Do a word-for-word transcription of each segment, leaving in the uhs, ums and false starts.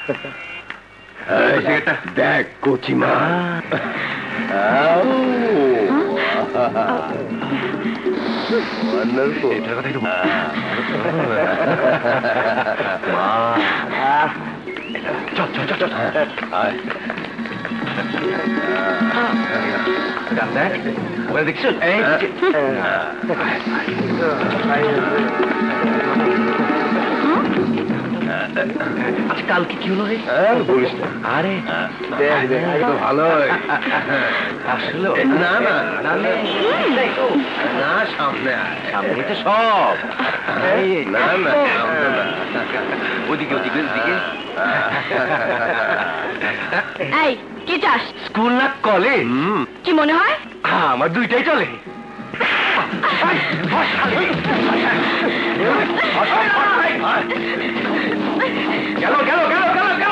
দেখ কচিমা চল চল চল চল দেখছো কালকে কি হলো রে? বলিস না। আরে ভালো আসলে না না না সামনে সামনে তো সব না না ওদিকে ওদিকে ওদিকে এই কি চাস? স্কুল না কলেজ? কি মনে হয়? আমার দুইটাই চলে। গেল গেল গেল গেল গেল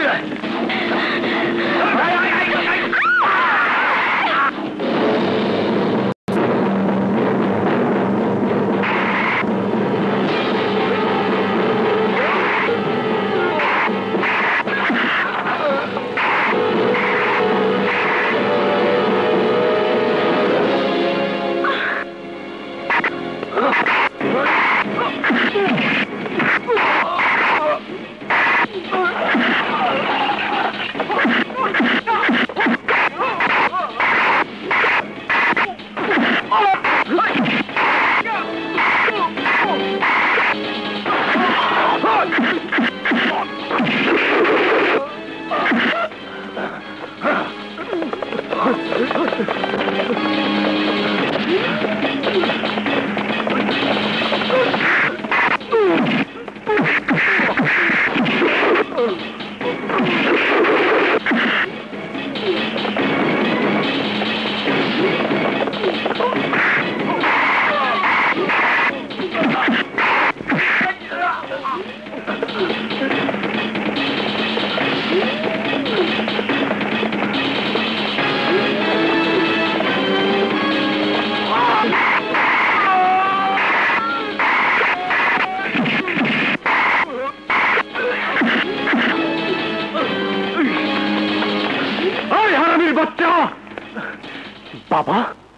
বাবা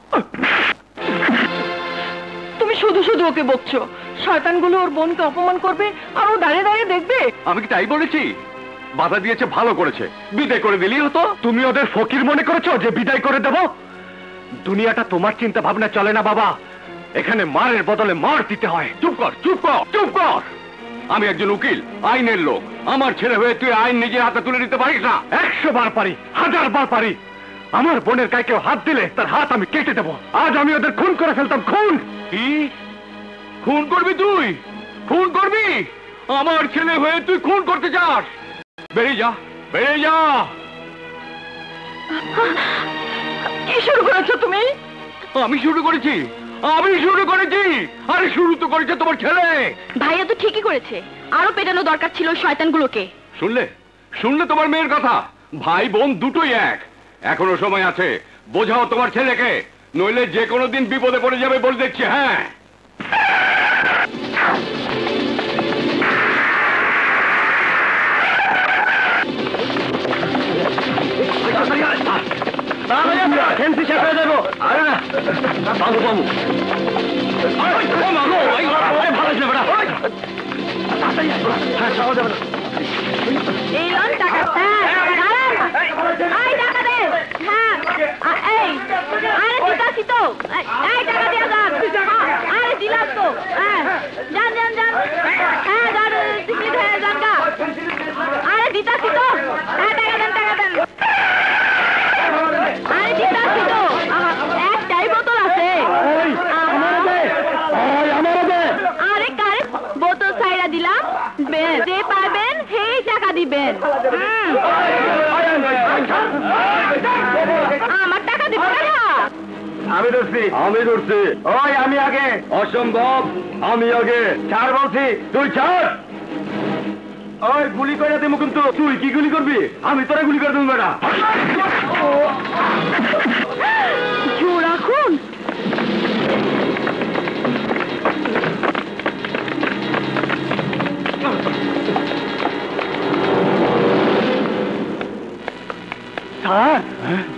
তুমি শুধু শুধু ওকে বকছো। শয়তানগুলো ওর বোনকে অপমান করবে আর ও দাঁড়িয়ে দাঁড়িয়ে দেখবে। আমি কি তাই বলেছি? বাধা দিয়েছে ভালো করেছে, বিদায় করে দিলেই হতো। তুমি ওদের ফকির মনে করেছো যে বিদায় করে দেব? দুনিয়াটা তোমার চিন্তা ভাবনা চলে না বাবা। এখানে মারের বদলে মার দিতে হয়। চুপ কর চুপ কর চুপ কর। আমি একজন উকিল, আইনের লোক। আমার ছেলে হয়ে তুই আইন নিজের হাতে তুলে নিতে পারিস না? একশো বার পারি, হাজার বার পারি। আমার বোনের গায়ে কেউ হাত দিলে তার হাত আমি কেটে দেবো। আজ আমি ওদের খুন করে ফেলতাম। খুন? কি খুন করবি তুই? খুন করবি? আমার ছেলে হয়ে তুই খুন করতে চাস? বেরিয়ে যা, বেরিয়ে যা। কি শুরু করেছো তুমি? আমি শুরু করেছি, আমি শুরু করেছি। আরে শুরু তো করেছে তোমার ছেলে। ভাইয়া তো ঠিকই করেছে, আরো পেটানো দরকার ছিল শয়তানগুলোকে। শুনলে শুনলে তোমার মেয়ের কথা? ভাই বোন দুটোই এক। এখনো সময় আছে, বোঝাও তোমার ছেলেকে, নইলে যে কোনো দিন বিপদে পড়ে যাবে বলে দেখছি। হ্যাঁ এই লোন টাকা আরে দিলাম তো। যান যান যান। হ্যাঁ যান গা। আরে দিতাছি তো। হ্যাঁ টাকা দেন টাকা দেন। আরে দিতাছি তো, একটাই বোতল আছে। আরে কারে বোতল ছাইড়া দিলাম। যে পারবেন সেই টাকা দিবেন। আমার টাকা দিব না। আমি ধরছি, আমি ধরছি। ওই আমি আগে। অসম্ভব, আমি আগে। ছাড় বলছি, তুই ছাড়। ওই গুলি করে দেবো কিন্তু। তুই কি গুলি করবি? আমি তোরা গুলি করে দেবো বেটা। রাখুন।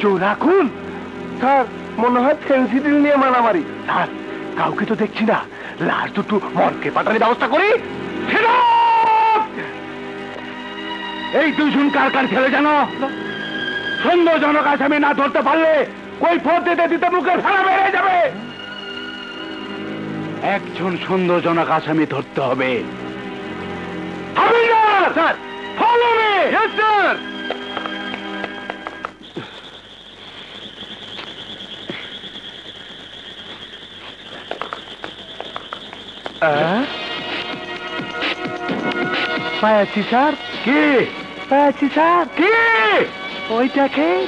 চোরা খুন? স্যার মনে হয় ফেন্সিডিল নিয়ে মারামারি। স্যার কাউকে তো দেখছি না, লাশ দুটো মর্গে পাঠানোর ব্যবস্থা করি। এই দুজন কার কার ছেলে জানো? সন্দেহজনক আসামি না ধরতে পারলে কই ফোর দিতে দিতে মুখে ফেলা বেড়ে যাবে। একজন সন্দেহজনক আসামি ধরতে হবে। Sir follow me. Yes sir. পায়াছি স্যার। কি পায়াছি স্যার? কি? ওই দেখেন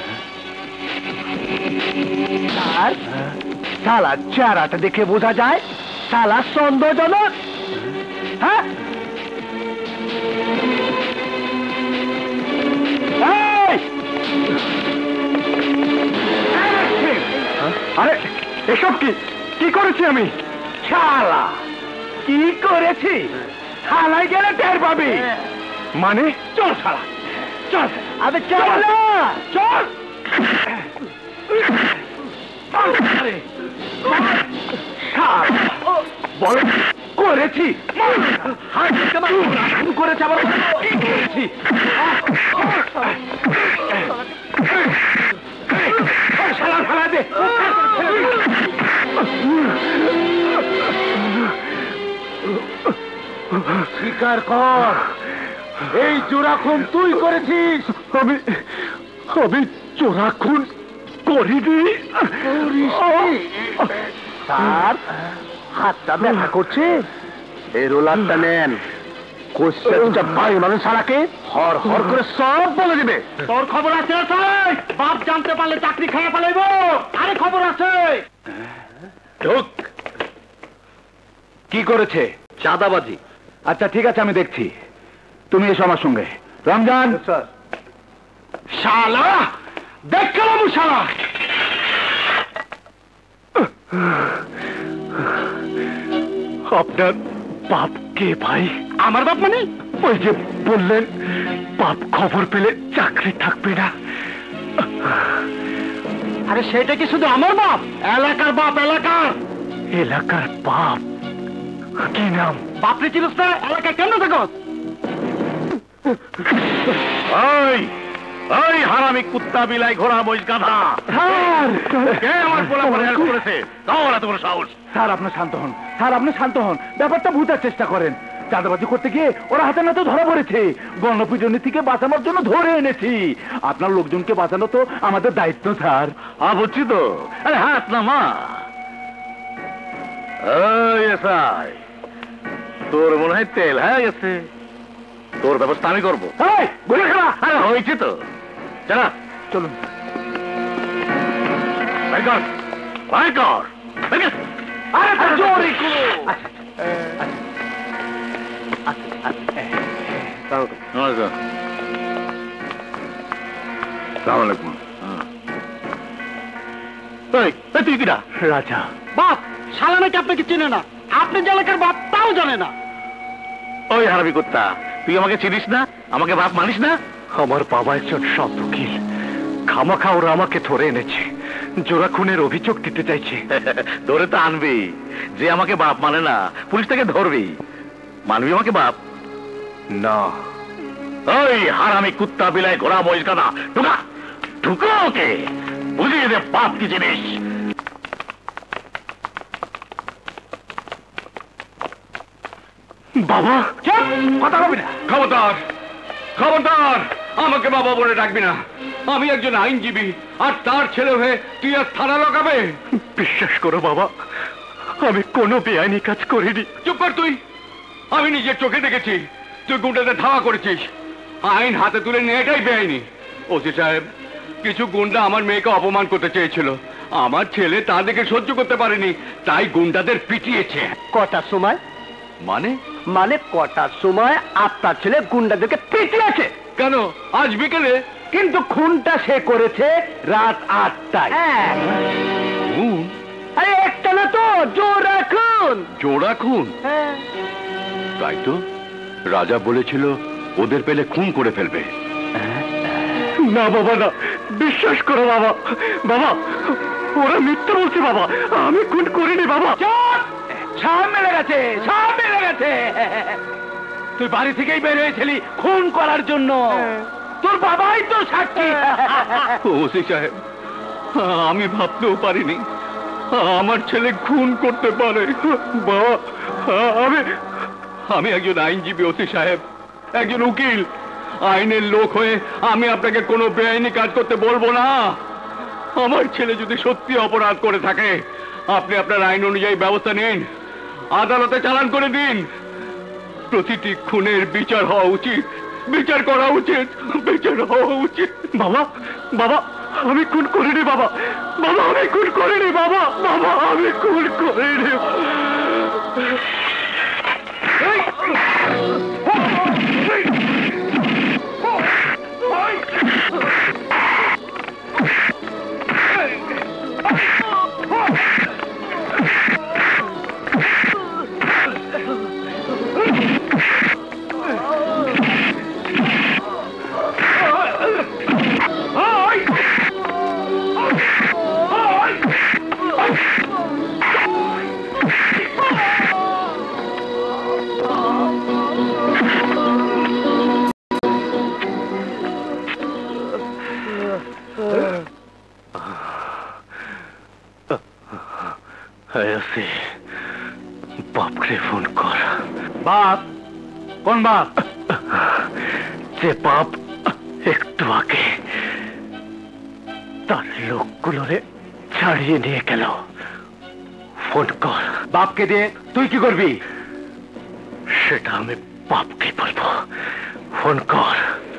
স্যার, সালা চেহারাটা দেখে বোঝা যায় সালা সন্দেহজনক। হ্যাঁ আরে এসব কি কি করেছি আমি? শালা কি করেছি? থানায় গেলে টের পাবি। মানে চল শালা চল। আবে চল না চল। বল করেছি করেছি আবার করেছি। শালা ফেলা দে। স্বীকার কর, এই চোরা খুন তুই করেছিস। আমি আমি চোরা খুন করিনি। স্যার হাতটা ব্যথা করছে, এই রোলারটা নেন। ভাই মানুষ সারাকে হর হর করে সব বলে দিবে। তোর খবর আছে? বাপ জানতে পারলে চাকরি খেয়ে পালাইব। আরে খবর আছে। কি করেছে? চাঁদাবাজি। আচ্ছা ঠিক আছে, আমি দেখছি। তুমি এসো আমার সঙ্গে। রমজান স্যার। শালা দেখ কেলাম শালা। আপনার বাপ কে ভাই? আমার বাপ মানে? ওই যে বললেন বাপ খবর পেলে চাকরি থাকবে না। আরে সেটা কি শুধু আমার বাপ? এলাকার বাপ। এলাকার এলাকার বাপ। কি নাম? বাপরে চিনিস না? এলাকায় কেন থাকো? ওই ওই হারামি কুত্তা বিলাই ঘোড়া মহিষ গাধা। কে আমার পোলা পরে হেল্প করেছে? তাহলে তোমার সাহস। স্যার আপনি শান্ত হন। স্যার আপনি শান্ত হন। ব্যাপারটা বুঝার চেষ্টা করেন। চাঁদাবাজি করতে গিয়ে ওরা হাতে নাতে ধরা পড়েছে। গণপিটুনি থেকে বাঁচানোর জন্য ধরে এনেছি। আপনার লোকজনকে বাঁচানো তো আমাদের দায়িত্ব স্যার। আ বুঝছি তো। আরে হাত না মা। তোর মনে হয় তেল হয়ে গেছে। তোর ব্যবস্থা আমি করবো। হয়েছে তো। চলা চলুন। তুই কিনা? রাজা। বাপ শালা নাকি আপনাকে চিনে না। আপনি যে এলাকার বাপ তাও জানে না। ওই হারামি কুত্তা, তুই আমাকে চিনিস না? আমাকে বাপ মানিস না? আমার বাবা একজন সৎ উকিল। খামাখা ওরা আমাকে ধরে এনেছে। জোড়া খুনের অভিযোগ দিতে চাইছে। ধরে তো আনবি। যে আমাকে বাপ মানে না, পুলিশ তাকে ধরবি। মানবি আমাকে বাপ? না। ওই হারামি কুত্তা বিলাই ঘোড়া মহিষ গাধা, ঢুকা ঢুকো ওকে। বুঝিয়ে দে বাপ কি জিনিস। বাবা কথা বলবি না। খবরদার খবরদার, আমাকে বাবা বলে ডাকবি না। আমি একজন আইনজীবী, আর তার ছেলে হয়ে তুই আর থানা লাগাবে? বিশ্বাস করো বাবা, আমি কোনো বেআইনি কাজ করিনি। চুপ কর তুই। আমি নিজের চোখে দেখেছি তুই গুন্ডাদের ধাওয়া করেছিস। আইন হাতে তুলে নিয়ে এটাই বেআইনি। ওসি সাহেব, কিছু গুন্ডা আমার মেয়েকে অপমান করতে চেয়েছিল। আমার ছেলে তা দেখে সহ্য করতে পারেনি, তাই গুন্ডাদের পিটিয়েছে। কটার সময়? মানে মানে কটার সময় আপনার ছেলে গুন্ডাদেরকে পিটিয়েছে? কেন আজ বিকেলে? কিন্তু খুনটা সে করেছে রাত আটটায়। খুন? আরে একটা না তো, জোড়া খুন। জোড়া খুন? তাই তো রাজা বলেছিল ওদের পেলে খুন করে ফেলবে। না বাবা না, বিশ্বাস করো বাবা, বাবা ওরা মিথ্যা বলছে বাবা, আমি খুন করিনি বাবা। সব মেলে গেছে, সব মেলে গেছে। তুই বাড়ি থেকেই বের হয়েছিলি খুন করার জন্য, তোর বাবাই তো সাক্ষী। ওসি সাহেব, আমি ভাবতেও পারিনি আমার ছেলে খুন করতে পারে। বাবা আমি আমি একজন আইনজীবী ওসি সাহেব, একজন উকিল, আইনের লোক হয়ে আমি আপনাকে কোনো বেআইনি কাজ করতে বলবো না। আমার ছেলে যদি সত্যি অপরাধ করে থাকে আপনি আপনার আইন অনুযায়ী ব্যবস্থা নিন, আদালতে চালান করে দিন। প্রতিটি খুনের বিচার হওয়া উচিত, বিচার করা উচিত, বিচার হওয়া উচিত। বাবা, বাবা আমি খুন করিনি বাবা, বাবা আমি খুন করিনি বাবা, বাবা আমি খুন করিনি। বাপকে ফোন কর। বাপ? কোন বাপ? যে বাপ একটু আগে তার লোকগুলোরে ছাড়িয়ে নিয়ে গেল, ফোন কর। বাপকে দিয়ে তুই কি করবি? সেটা আমি বাপকে বলবো, ফোন কর।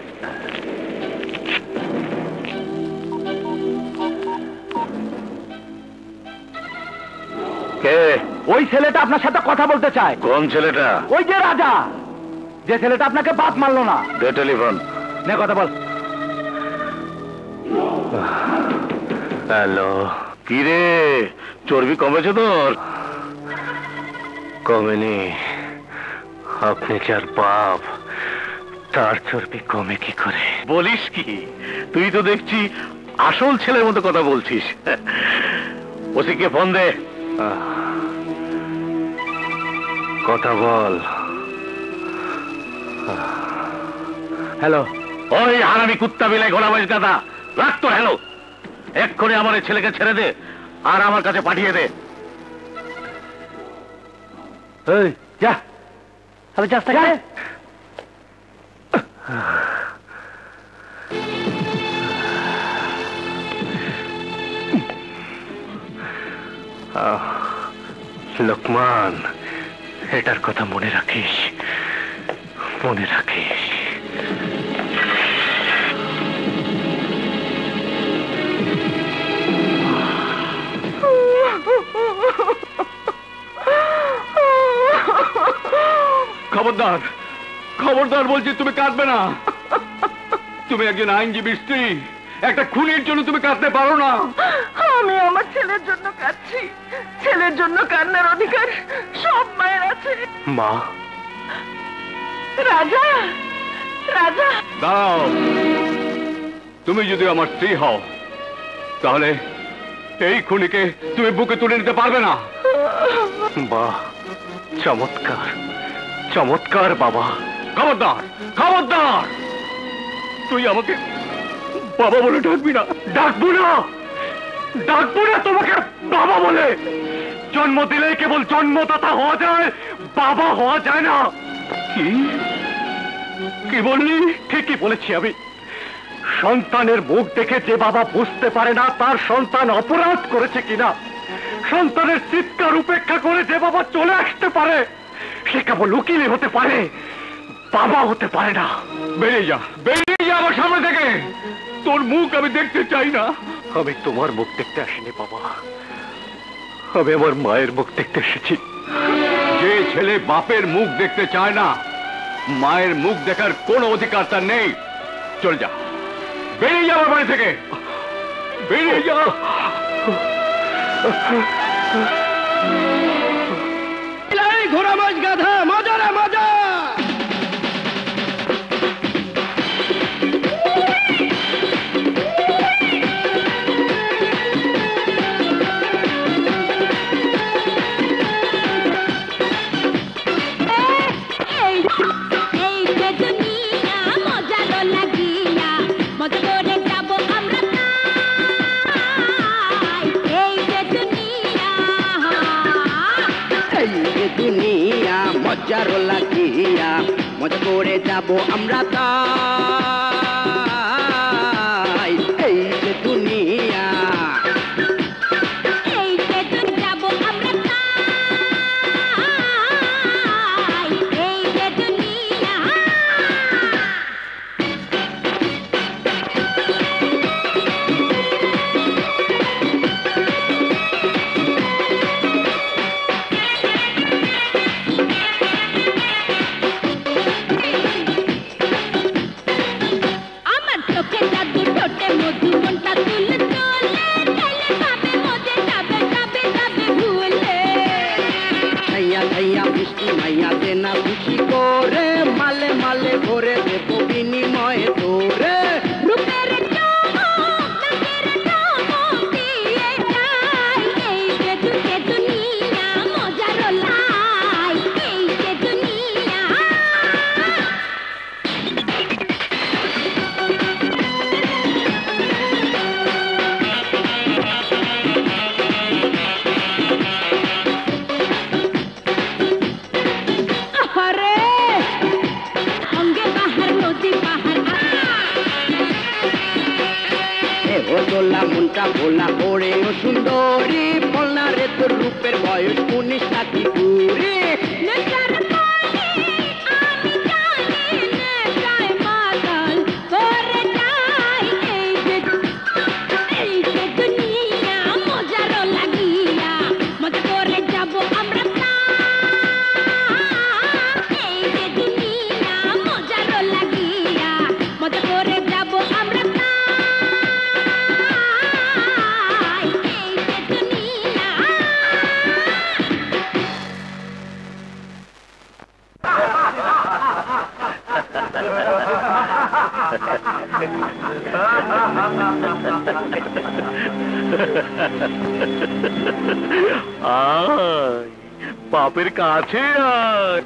কে? ওই ছেলেটা আপনার সাথে কথা বলতে চায়। কোন ছেলেটা? ওই যে রাজা, যে ছেলেটা আপনাকে বাপ মারলো না। দে টেলিফোন। নে কথা বল। হ্যালো। কি রে, চর্বি কমেছে তোর? কমেনি। আপনি যার বাপ তার চর্বি কমে কি করে? বলিস কি, তুই তো দেখছি আসল ছেলের মতো কথা বলছিস। ওসিকে ফোন দে, কথা বল। হ্যালো। ওই হারামি কুত্তা বিলাই ঘোড়াবাজ দাদা, রাখ তো। হ্যালো, এক্ষুনি আমার এই ছেলেকে ছেড়ে দে আর আমার কাছে পাঠিয়ে দে। এই যা, আরে যাস না। লোকমান, এটার কথা মনে রাখিস, মনে রাখিস। খবরদার, খবরদার বলছি, তুমি কাঁদবে না। তুমি একজন আইনজীবীর স্ত্রী, একটা খুনের জন্য তুমি কাঁদতে পারো না। আমি আমার ছেলের জন্য কাঁদছি, ছেলের জন্য কান্নার অধিকার সব মায়ের আছে। মা? রাজা, রাজা দাঁড়াও। তুমি যদি আমার স্ত্রী হও তাহলে এই খুনিকে তুমি বুকে তুলে নিতে পারবে না। বাহ, চমৎকার, চমৎকার বাবা। খবরদার, খবরদার, তুই আমাকে বাবা বলে ডাকবি না। ডাকবো না, ডাকবো না তোমাকে বাবা বলে। জন্ম দিলে কেবল জন্মদাতা হওয়া যায়, বাবা হওয়া যায় না। কি কি বললি? ঠিকই বলেছি আমি। সন্তানের মুখ দেখে যে বাবা বুঝতে পারে না তার সন্তান অপরাধ করেছে কিনা, সন্তানের চিৎকার উপেক্ষা করে যে বাবা চলে আসতে পারে সে কেবল উকিলই হতে পারে, বাবা হতে পারে না। বেরিয়ে যা, বেরিয়ে যা আমার সামনে থেকে। তোর মুখ আমি দেখতে চাই না। আমি তোমার মুখ দেখতে আসিনি বাবা, আমি আমার মায়ের মুখ দেখতে এসেছি। যে ছেলে বাপের মুখ দেখতে চায় না, মায়ের মুখ দেখার কোনো অধিকার তার নেই। চল যা, বেরিয়ে যা আমার বাড়ি থেকে, বেরিয়ে যা। ঘোড়া মাছ গাধা, মজা রে মজা। মজার লাগিয়া মজা করে যাব আমরা তাই এই যে দুনিয়া এই যে যাব আমরা তাই এই যে দুনিয়া আমার চোখে জাদু ঠোঁটে মধু মনটা তুলে তোলে খেলে খাবে মজে যাবে যাবে যাবে ভুলে ছাইয়া ছাইয়া বৃষ্টি মাইয়া দেনা খুশি করে মালে মালে ভরে দেব বিনিময়ে তোরে রূপের চমক নাচের চমক দিয়ে যাই এই যে দুকে দুনিয়া মজার লাই এই যে দুনিয়া আরে সঙ্গে বাহার নদী পাহাড় এ ও দোলা মনটা ভোলা ওরে ও সুন্দরী বলনা রে তোর রূপের বয়স উনিশ নাকি কুড়ি নেশার পানি আমি জানি নেশায় মাতাল করে যাই এই যে এই যে দুনিয়া মজার লাগিয়া মজা করে যাব আমরা তাই এই যে দুনিয়া মজার লাগিয়া মজা করে যাব আমরা তাই এই যে দুনিয়া আয় বাপের কাছে আয়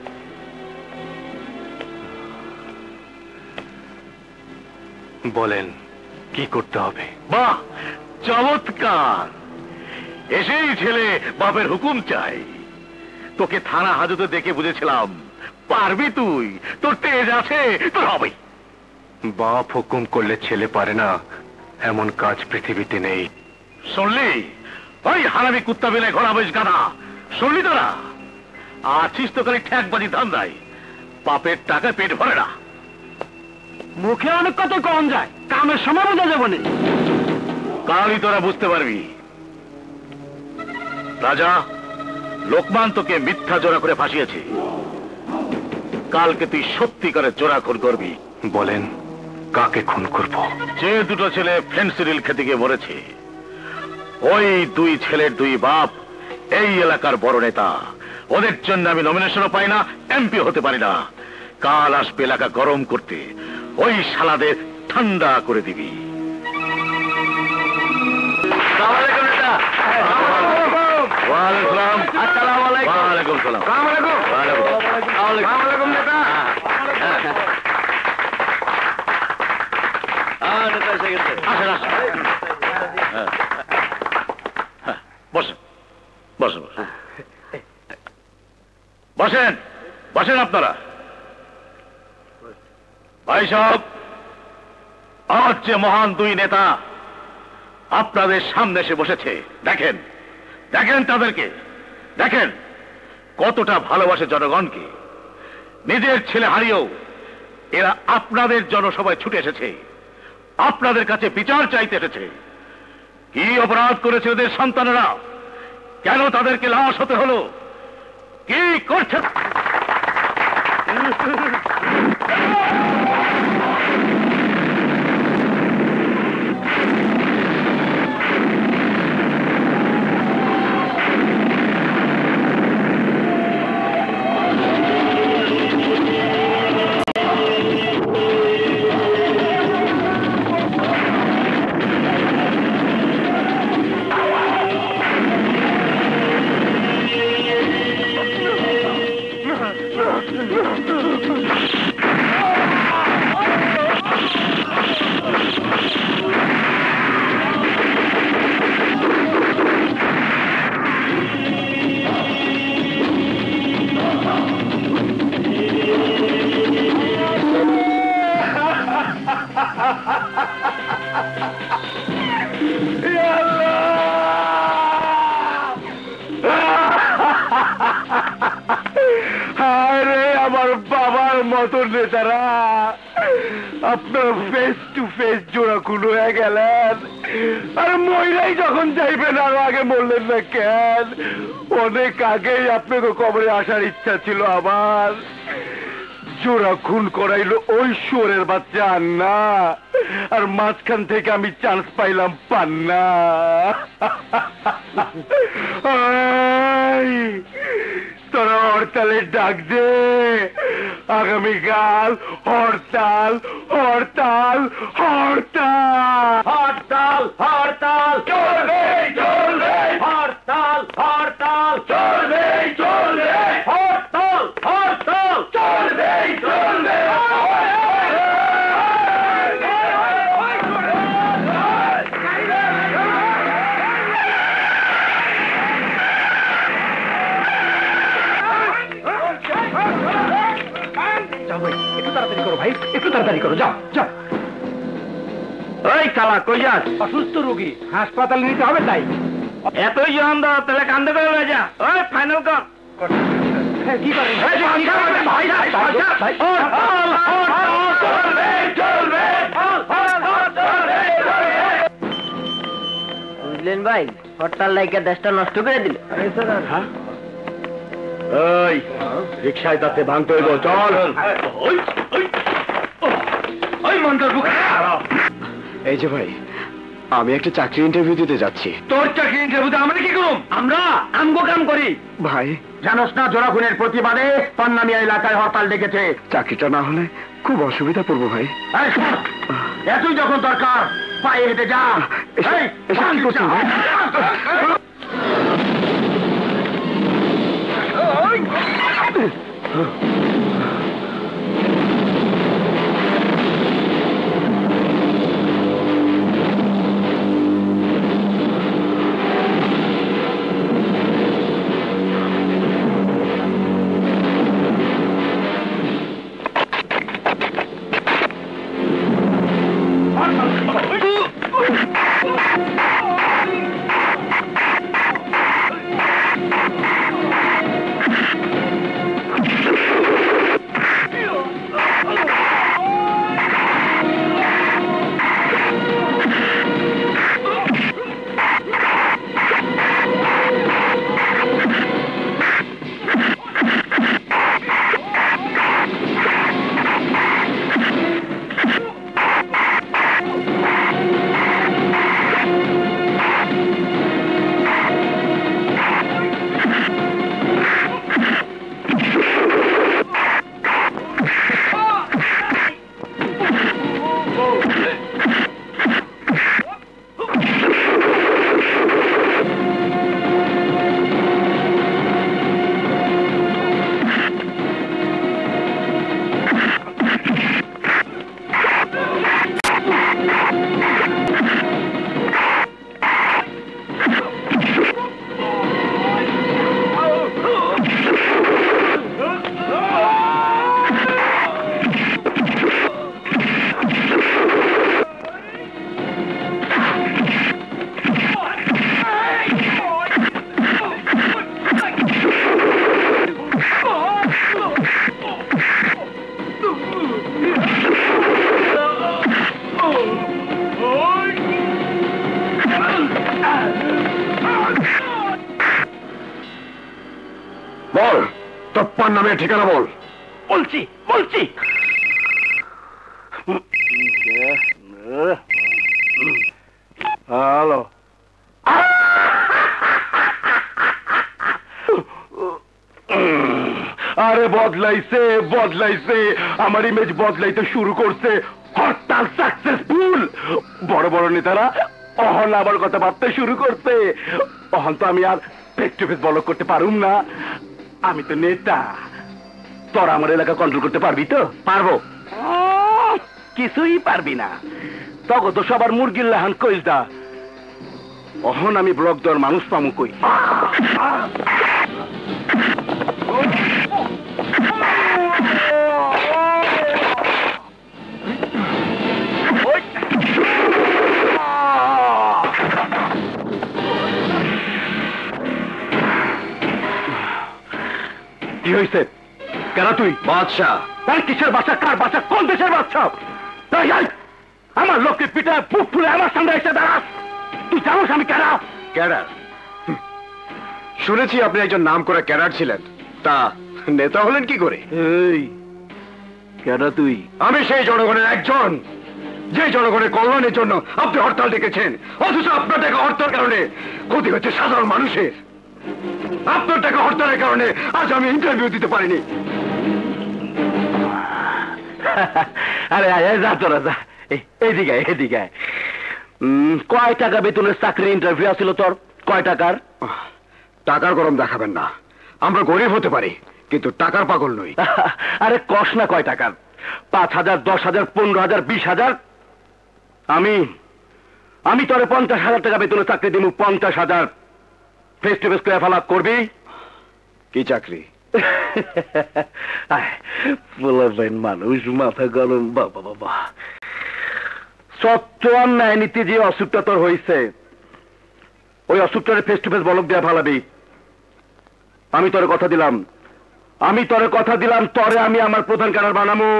বলেন কি করতে হবে? বাহ, চমৎকার! এসেই ছেলে বাপের হুকুম চাই। তোকে থানা হাজতে দেখে বুঝেছিলাম পারবি তুই, তোর তেজ আছে, তোর হবে। বাপ হুকুম করলে ছেলে পারে না এমন কাজ পৃথিবীতে নেই। শুনলি? ওই হারামি কুত্তা বেলে ঘোড়া বেশ গাধা, শুনলি তোরা? আছিস তো খালি ঠ্যাকবাজি ধান্দায়, বাপের টাকা পেট ভরে না। মুখে অনেক কত কম যায়, কামের সময় বোঝা যাবে না। কালই তোরা বুঝতে পারবি। রাজা, লোকমান তোকে মিথ্যা জোড়া করে ফাঁসিয়েছে, কালকে তুই সত্যিকারের জোড়া খুন করবি। বলেন কাকে খুন করব? যে দুটো ছেলে ফেন্সিডিল খেতে গিয়ে মরেছে, ওই দুই ছেলের দুই বাপ এই এলাকার বড় নেতা। ওদের জন্য আমি নমিনেশনও পাই না, এমপি হতে পারি না। কাল আসবে এলাকা গরম করতে, ওই শালাদের ঠান্ডা করে দিবি। বসেন বসেন বসেন বসেন আপনারা। ভাই সাহেব, আজ যে মহান দুই নেতা আপনাদের সামনে এসে বসেছে, দেখেন দেখেন তাদেরকে, দেখেন কতটা ভালোবাসে জনগণকে। নিজের ছেলে হারিয়েও এরা আপনাদের জনসভায় ছুটে এসেছে, আপনাদের কাছে বিচার চাইতে এসেছে। কি অপরাধ করেছে ওদের সন্তানেরা? কেন তাদেরকে লাশ হতে হলো? কি করছে? আপনার মতন নেতারা আপনার ফেস টু ফেস জোড়া খুন হয়ে গেলেন, আর মহিলাই যখন যাইবেন আরো আগে বললেন না কেন? অনেক আগেই আপনাকে কবরে আসার ইচ্ছা ছিল আমার। জোড়া খুন করাইলো ওই শুয়োরের বাচ্চা আন্না, আর মাঝখান থেকে আমি চান্স পাইলাম পান্না। আই, তোরা হরতালের ডাক দে, আগামীকাল হরতাল হরতাল হরতাল হরতাল হরতাল চলবে চলবে হরতাল হরতাল চলবে চলবে হরতাল হরতাল চলবে চলবে। একটু তাড়াতাড়ি করো ভাই, একটু তাড়াতাড়ি করো, যাও যাও। ওই শালা কই যাস? অসুস্থ রোগী, হাসপাতালে নিতে হবে তাই। এতই জন দাও তাহলে কান্দে করে লয়ে যা। ওই ফাইনাল কর। হ্যাঁ, কি করেন এই যে কি করেন ভাই? ভাই ভাই হরতাল হরতাল চলবে চলবে হরতাল চলবে চলবে। বুঝলেন ভাই, হরতাল লাইকা দেশটা নষ্ট করে দিল। ওই রিক্সায় তাতে ভাঙতে হইব, চল। ওই মন্ত্র বুক। এই যে ভাই, আমি একটা চাকরি ইন্টারভিউ দিতে যাচ্ছি। তোর চাকরি ইন্টারভিউতে আমরা কি করব? আমরা আমগো কাম করি। ভাই, জানোস না জোড়া খুনের প্রতিবাদে পান্নামিয়া এলাকায় হরতাল ডেকেছে। চাকরিটা না হলে খুব অসুবিধা পড়বো ভাই। এই শোন, এতই যখন দরকার পায়ে হেঁটে যা। এই, এসব কি করছেন ভাই? বল তোর পান নামে ঠিকানা বল। বলছি বলছি হ্যালো, আরে বদলাইছে বদলাইছে, আমার ইমেজ বদলাইতে শুরু করছে। হরতাল সাকসেসফুল। বড় বড় নেতারা অহন আবার কথা ভাবতে শুরু করছে। অহন তো আমি আর ফেস টু ফেস ব্লক করতে পারুম না। আমি তো নেতা, তোরা আমার এলাকা কন্ট্রোল করতে পারবি তো? পারবো। কিছুই পারবি না, তখন তো সবার মুরগির লাহান কইল দা। অহন আমি ব্লক দেওয়ার মানুষ পামু কই? কি হয়েছে? কেন তুই বাদশা? তার কিসের বাচ্চা? কার বাচ্চা? কোন দেশের বাচ্চা? এই, এই, আমার লোককে পিটায় বুক ফুলে আমার সামনে এসে দাঁড়াস। তুই জানোস আমি কেনা? ক্যাডার? শুনেছি আপনি একজন নাম করে ক্যাডার ছিলেন, তা নেতা হলেন কি করে? এই কেডা তুই? আমি সেই জনগণের একজন, যে জনগণের কল্যাণের জন্য আপনি হরতাল ডেকেছেন, অথচ আপনার টাকা হরতাল কারণে ক্ষতি হচ্ছে সাধারণ মানুষের। আপনার টাকা হরতালের কারণে আজ আমি ইন্টারভিউ দিতে পারিনি। আরে আয় যা তোরা যা, এদিকে এদিকে। কয় টাকা বেতনের চাকরি ইন্টারভিউ আসছিল তোর? কয় টাকার? টাকার গরম দেখাবেন না, আমরা গরিব হতে পারি কিন্তু টাকার পাগল নই। আরে কস না কয় টাকার? পাঁচ হাজার, দশ হাজার, পনেরো হাজার, বিশ হাজার? আমি আমি তোরে পঞ্চাশ হাজার টাকা বেতনের চাকরি দিব। পঞ্চাশ হাজার ফেস টু ফেস করে ফেলা করবি? কি চাকরি? বলবেন মানুষ মাথা গরম। বাবা বাবা, সত্য অন্যায় নীতি যে অসুখটা তোর হয়েছে, ওই অসুখটারে ফেস টু ফেস বলক দেওয়া ফালাবি। আমি তোরে কথা দিলাম, আমি তোরে কথা দিলাম, তরে আমি আমার প্রধান কারার বানামু।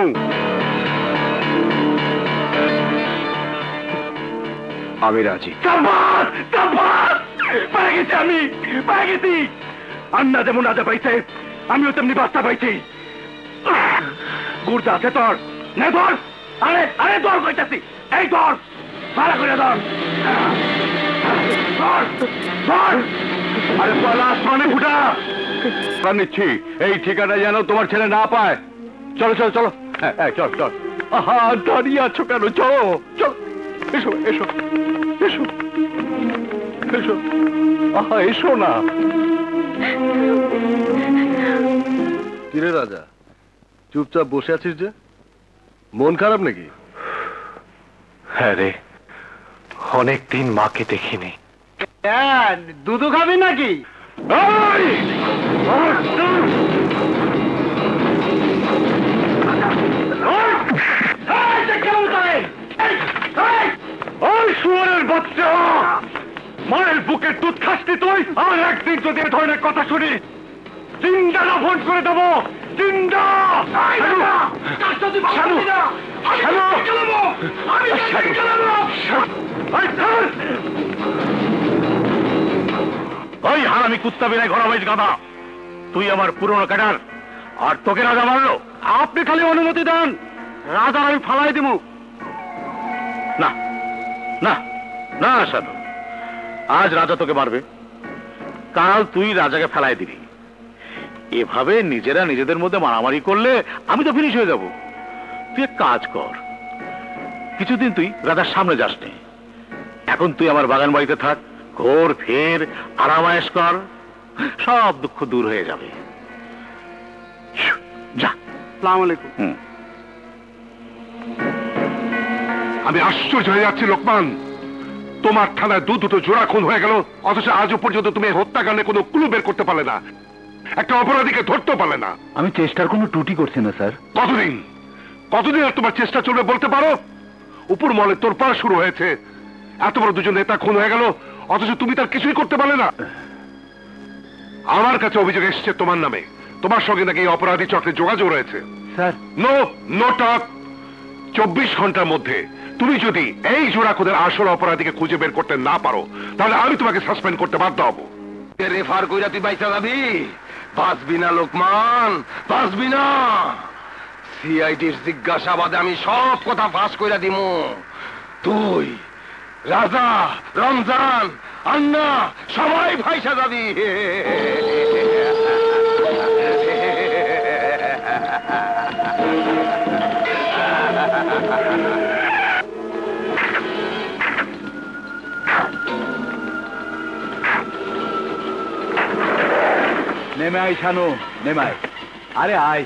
আমি রাজি। পায়ে গেছি আমি, পায়ে গেছি। আন্না যেমন রাজা পাইছে, আমিও তেমনি বাস্তা পাইছি। গুড়টা আছে তোর? নে ধর। আরে আরে ধর কইতাছি, এই ধর, ভাড়া করে ধর। ধর ধর। আরে পয়লা আসমানে ফুটা নিচ্ছি, এই ঠিকানা যেন তোমার ছেলে না পায়। চলো চলো চলো, হ্যাঁ হ্যাঁ চল চল। আহা দাঁড়িয়ে আছো কেন? চলো চল, এসো এসো এসো এসো। আহা এসো না। কিরে রাজা, চুপচাপ বসে আছিস যে? মন খারাপ নাকি? হ্যাঁ রে, অনেকদিন মাকে দেখিনি। দুধু খাবি নাকি? শুয়ারের বাচ্চা, মায়ের বুকের দুধ খাসনি তুই? আর একদিন যদি এ ধরনের কথা শুনি, চিন্তা ফোন করে দেবো। চিন্তা ওই হারামি কুত্তা বেড়ায় ঘোরা বাইশ গাদা, তুই আমার পুরনো ক্যাডার, আর তোকে রাজা মারলো। আপনি খালি অনুমতি দেন, রাজার আমি ফালাই দিব। না না না শানু, আজ রাজা তোকে মারবে, কাল তুই রাজাকে ফেলাই দিবি। এভাবে নিজেরা নিজেদের মধ্যে মারামারি করলে আমি তো ফিনিশ হয়ে যাব। তুই এক কাজ কর, কিছুদিন তুই রাজার সামনে যাস নে। এখন তুই আমার বাগান বাড়িতে থাক, ঘোর ফের আরামায়েশ কর, সব দুঃখ দূর হয়ে যাবে। যা। আসসালামু আলাইকুম। হুম। আমি আশ্চর্য হয়ে যাচ্ছি লোকমান, তোমার থানায় দু দুটো জোড়া খুন হয়ে গেল, অথচ আজও পর্যন্ত তুমি হত্যাকাণ্ডে কোনো ক্লু বের করতে পারলে না, একটা অপরাধীকে ধরতেও পারলে না। আমি চেষ্টার কোনো ত্রুটি করছি না স্যার। কতদিন কতদিন আর তোমার চেষ্টা চলবে বলতে পারো? উপর মহলে তোরপাড় শুরু হয়েছে, এত বড় দুজন নেতা খুন হয়ে গেল, অথচ তুমি তার কিছুই করতে পারলে না। আমার কাছে অভিযোগ এসেছে তোমার নামে, তোমার সঙ্গে নাকি এই অপরাধী চক্রে যোগাযোগ রয়েছে। Sir no no talk. চব্বিশ ঘন্টার মধ্যে তুমি যদি এই জোড়াখুদের আসল অপরাধীকে খুঁজে বের করতে না পারো, তাহলে আমি তোমাকে সাসপেন্ড করতে বাধ্য হবো। রেফার কইরা তুই বাইচা যাবি? বাঁচবি না লোকমান, বাঁচবি না। সিআইডির জিজ্ঞাসাবাদে আমি সব কথা ফাঁস কইরা দিমু। তুই, রাজা, রমজান, আন্না সবাই ফাইসা যাবি। নেমে আয় শানু, নেমে আয়। আরে আয়।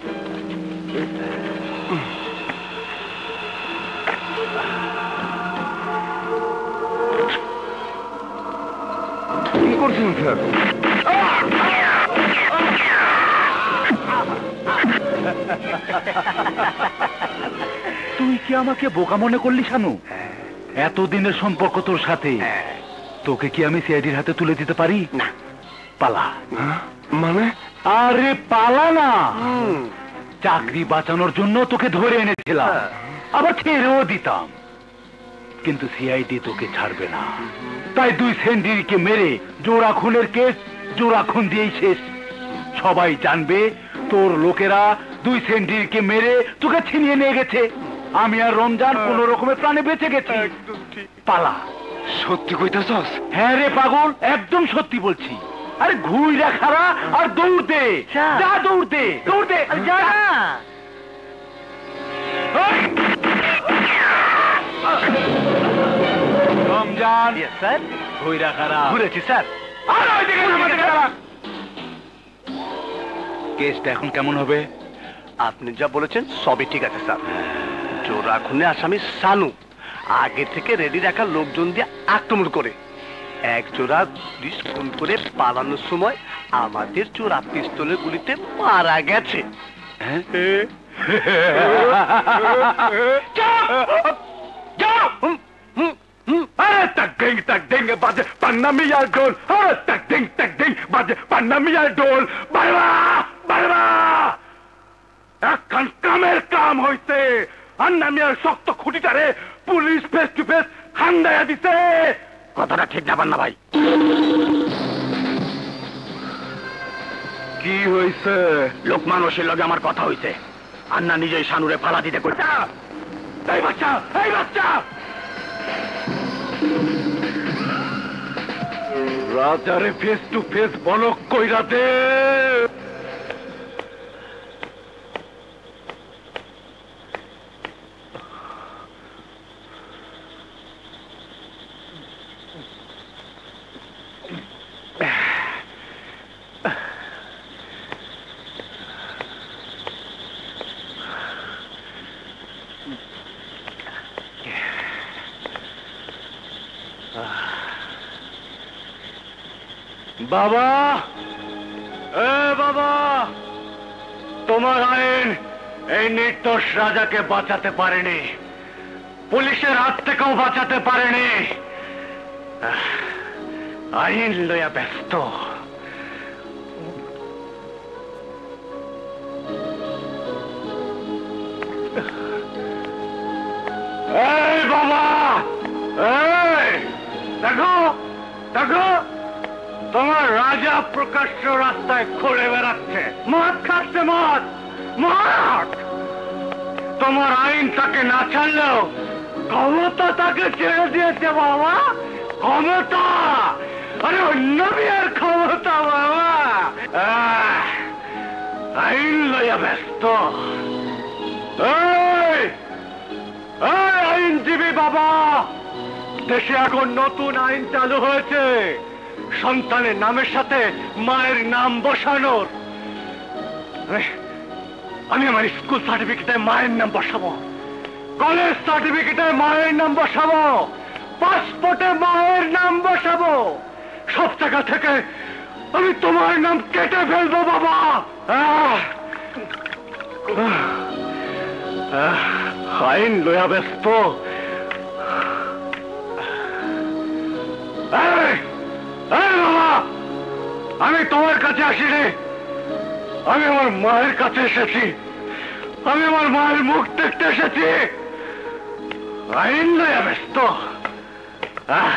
কি করছেন স্যার? তুই কি আমাকে বোকা মনে করলি শানু? এতদিনের সম্পর্ক তোর সাথে, তোকে কি আমি সিআইডির হাতে তুলে দিতে পারি? না, পালা। মানে? আরে পালা না, চাকরি বাঁচানোর জন্য তোকে ধরে এনেছিলাম, আবার ছেড়েও দিতাম, কিন্তু সিআইডি তোকে ছাড়বে না। তাই দুই সেন্ডিকে মেরে জোড়া খুনের কেস জোড়া খুন দিয়েই শেষ। সবাই জানবে তোর লোকেরা দুই সেন্ডিকে মেরে তোকে ছিনিয়ে নিয়ে গেছে। আমি আর রমজান কোন রকমের প্রাণে বেঁচে গেছি। পালা। সত্যি কইতাছস? হ্যাঁ রে পাগল, একদম সত্যি বলছি। আরে ঘুইরা খারা আর দৌড় দে, যা দৌড় দে, দৌড় দে, যা না। রমজান স্যার, ঘুইরা খারা ঘুরেছি স্যার। আর ওইদিকে আমাদের খারা। কেসটা এখন কেমন হবে? আপনি যা বলেছেন সবই ঠিক আছে স্যার। জোড়া খুনে আসামি সানু আগে থেকে রেডি রাখা লোকজন দিয়ে আক্রমণ করে এক জোড়া পুলিশ খুন করে পালানোর সময় আমাদের চোরা পিস্তলের গুলিতে মারা গেছে। আরে তাক ডিং তাক ডিং বাজে পান্না মিয়ার ঢোল। আরে তাক ডিং তাক ডিং বাজে পান্না মিয়ার ঢোল। বাড়বা বাড়বা, এখন কামের কাম হইছে। আন্না মিয়ার শক্ত খুঁটিটারে পুলিশ ফেস টু ফেস খান্দায়া দিছে। কথাটা ঠিক না পান্না ভাই? কি হইছে? লোকমান ওসির লগে আমার কথা হইছে। আন্না নিজেই শানুরে ফালা দিতে কইছে। এই বাচ্চা, এই বাচ্চা, রাজারে ফেস টু ফেস বলক কইরা দে। বাবা, এ বাবা, তোমার আইন এই নির্দোষ রাজাকে বাঁচাতে পারেনি, পুলিশের হাত থেকেও বাঁচাতে পারেনি। আইন লইয়া ব্যস্ত। এই বাবা, এই দেখো দেখো, তোমার রাজা প্রকাশ্য রাস্তায় ঘুরে বেড়াচ্ছে, মদ খাচ্ছে, মদ মদ। তোমার আইন তাকে না ছাড়লেও ক্ষমতা তাকে ছেড়ে দিয়েছে বাবা, ক্ষমতা। আরে অন্য বিয়ের ক্ষমতা বাবা। আহ, আইন লইয়া ব্যস্ত। এই এই আইনজীবী বাবা, দেশে এখন নতুন আইন চালু হয়েছে, সন্তানের নামের সাথে মায়ের নাম বসানোর। আমি আমার স্কুল সার্টিফিকেটে মায়ের নাম বসাবো, কলেজ সার্টিফিকেটে মায়ের নাম বসাবো, পাসপোর্টে মায়ের নাম বসাবো, সব জায়গা থেকে আমি তোমার নাম কেটে ফেলবো বাবা। আহ, আহ, আইন লইয়া ব্যস্ত। এই, এই বাবা, আমি তোমার কাছে আসিনি, আমি আমার মায়ের কাছে এসেছি, আমি আমার মায়ের মুখ দেখতে এসেছি। আইন লইয়া ব্যস্ত। আহ,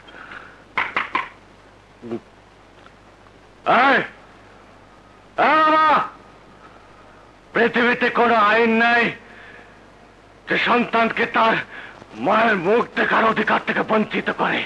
এই, এই বাবা, পৃথিবীতে কোনো আইন নাই যে সন্তানকে তার মায়ের মুখ দেখার অধিকার থেকে বঞ্চিত করে।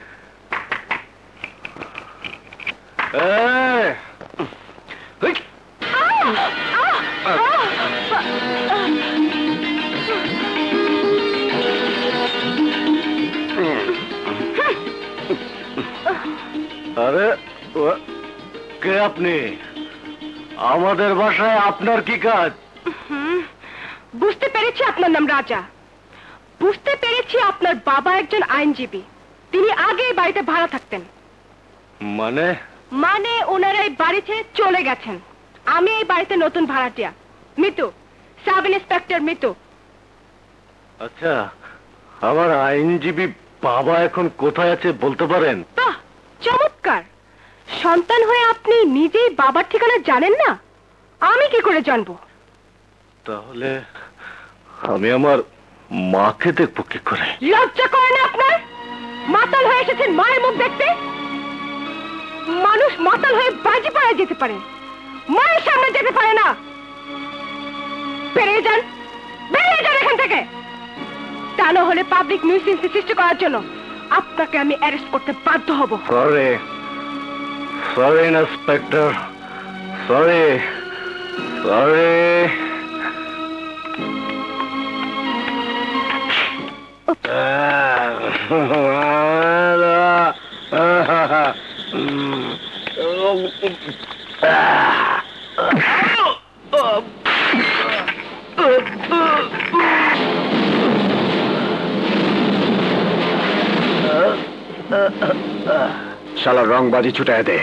আরে কে আপনি? আমাদের বাসায় আপনার কি কাজ? বুঝতে পেরেছি আপনার নাম রাজা, বুঝতে পেরেছি আপনার বাবা একজন আইনজীবী, তিনি আগে এই বাড়িতে ভাড়া থাকতেন। মানে? মানে ওনারা এই বাড়ি ছেড়ে চলে গেছেন। আমি এই বাড়িতে নতুন ভাড়াটিয়া, মিতু, সাব ইন্সপেক্টর মিতু। আচ্ছা, আমার আইনজীবী বাবা এখন কোথায় আছে বলতে পারেন? বাহ, চমৎকার। সন্তান হয়ে আপনি নিজেই বাবার ঠিকানা জানেন না, আমি কি করে জানবো? তাহলে আমি আমার মাকে দেখবো কি করে? লজ্জা করে না আপনার? মাতাল হয়ে এসেছেন মায়ের মুখ দেখতে? মানুষ মাতাল হয়ে বাজি পড়ে যেতে পারে, মায়ের সামনে যেতে পারে না। বেরিয়ে যান, বেরিয়ে যান এখান থেকে। তা না হলে পাবলিক নিউসেন্স সৃষ্টি করার জন্য আপনাকে আমি অ্যারেস্ট করতে বাধ্য হব। Sorry sorry inspector, sorry sorry. শালা রংবাজি ছুটায় দে।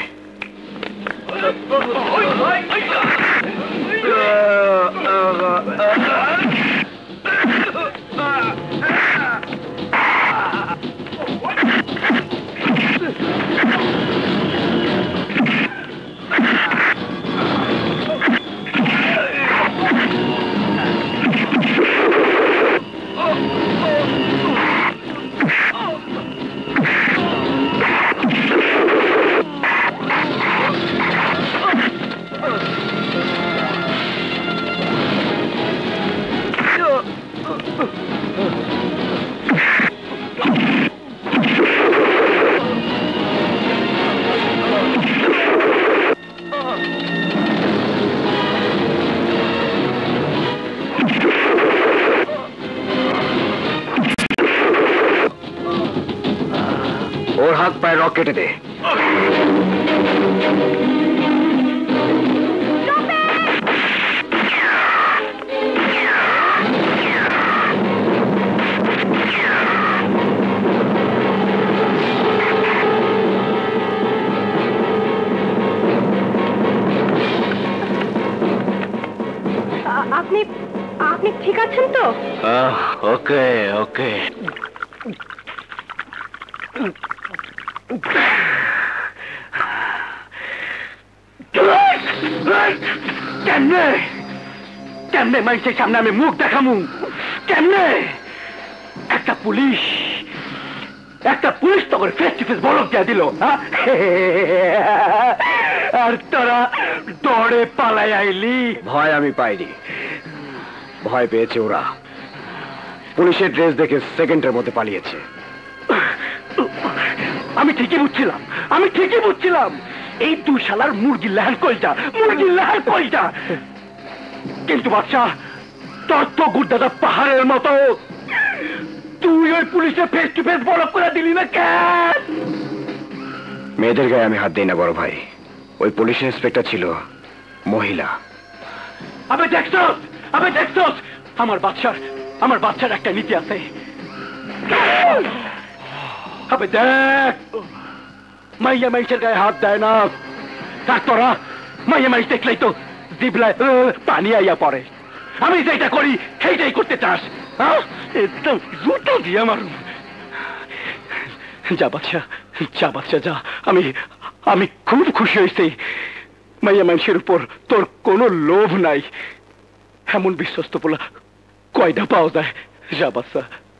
ওর হাত পায়ে রক কেটে দে। আপনি আপনি ঠিক আছেন তো? ওকে ওকে। কেমনে কেমনে মানুষের সামনে আমি মুখ দেখামু? কেমনে? একটা পুলিশ একটা পুলিশ তো করে ফেস টু ফেস বলক দিয়ে দিল, আর তোরা দৌড়ে পালাই আইলি। ভয় আমি পাইনি, ভয় পেয়েছে ওরা। পুলিশের ড্রেস দেখে সেকেন্ডের মধ্যে পালিয়েছে। আমি ঠিকই বুঝছিলাম, আমি ঠিকই বুঝছিলাম এই তুই শালার মুরগি লাল কলটা, মুরগি লাল কলটা। কিন্তু বাচ্চা, তোর তো গুড্ডাটা পাহাড়ের মতো। তুই ওই পুলিশের ফেস টু ফেস বলক করে দিলি না কেন? মেয়েদের গায়ে আমি হাত দিই না বড় ভাই। ওই পুলিশ ইন্সপেক্টর ছিল মহিলা। আবে দেখছস, আবে দেখছস, আমার বাচ্চার আমার বাচ্চার একটা নীতি আছে। আবে দেখ, মাইয়া মাইসের গায়ে হাত দেয় না। আর তোরা মাইয়া মাইস দেখলেই তো জিবলায় পানি আইয়া পড়ে। আমি যেটা করি সেইটাই করতে চাস? একদম জুতো দিয়ে আমার। যা বাচ্চা, যা বাচ্চা যা। আমি আমি খুব খুশি হয়েছি মাইয়া মানুষের উপর তোর কোনো লোভ নাই। এমন বিশ্বস্ত বলা কয়টা পাওয়া যায়? যা বাচ্চা।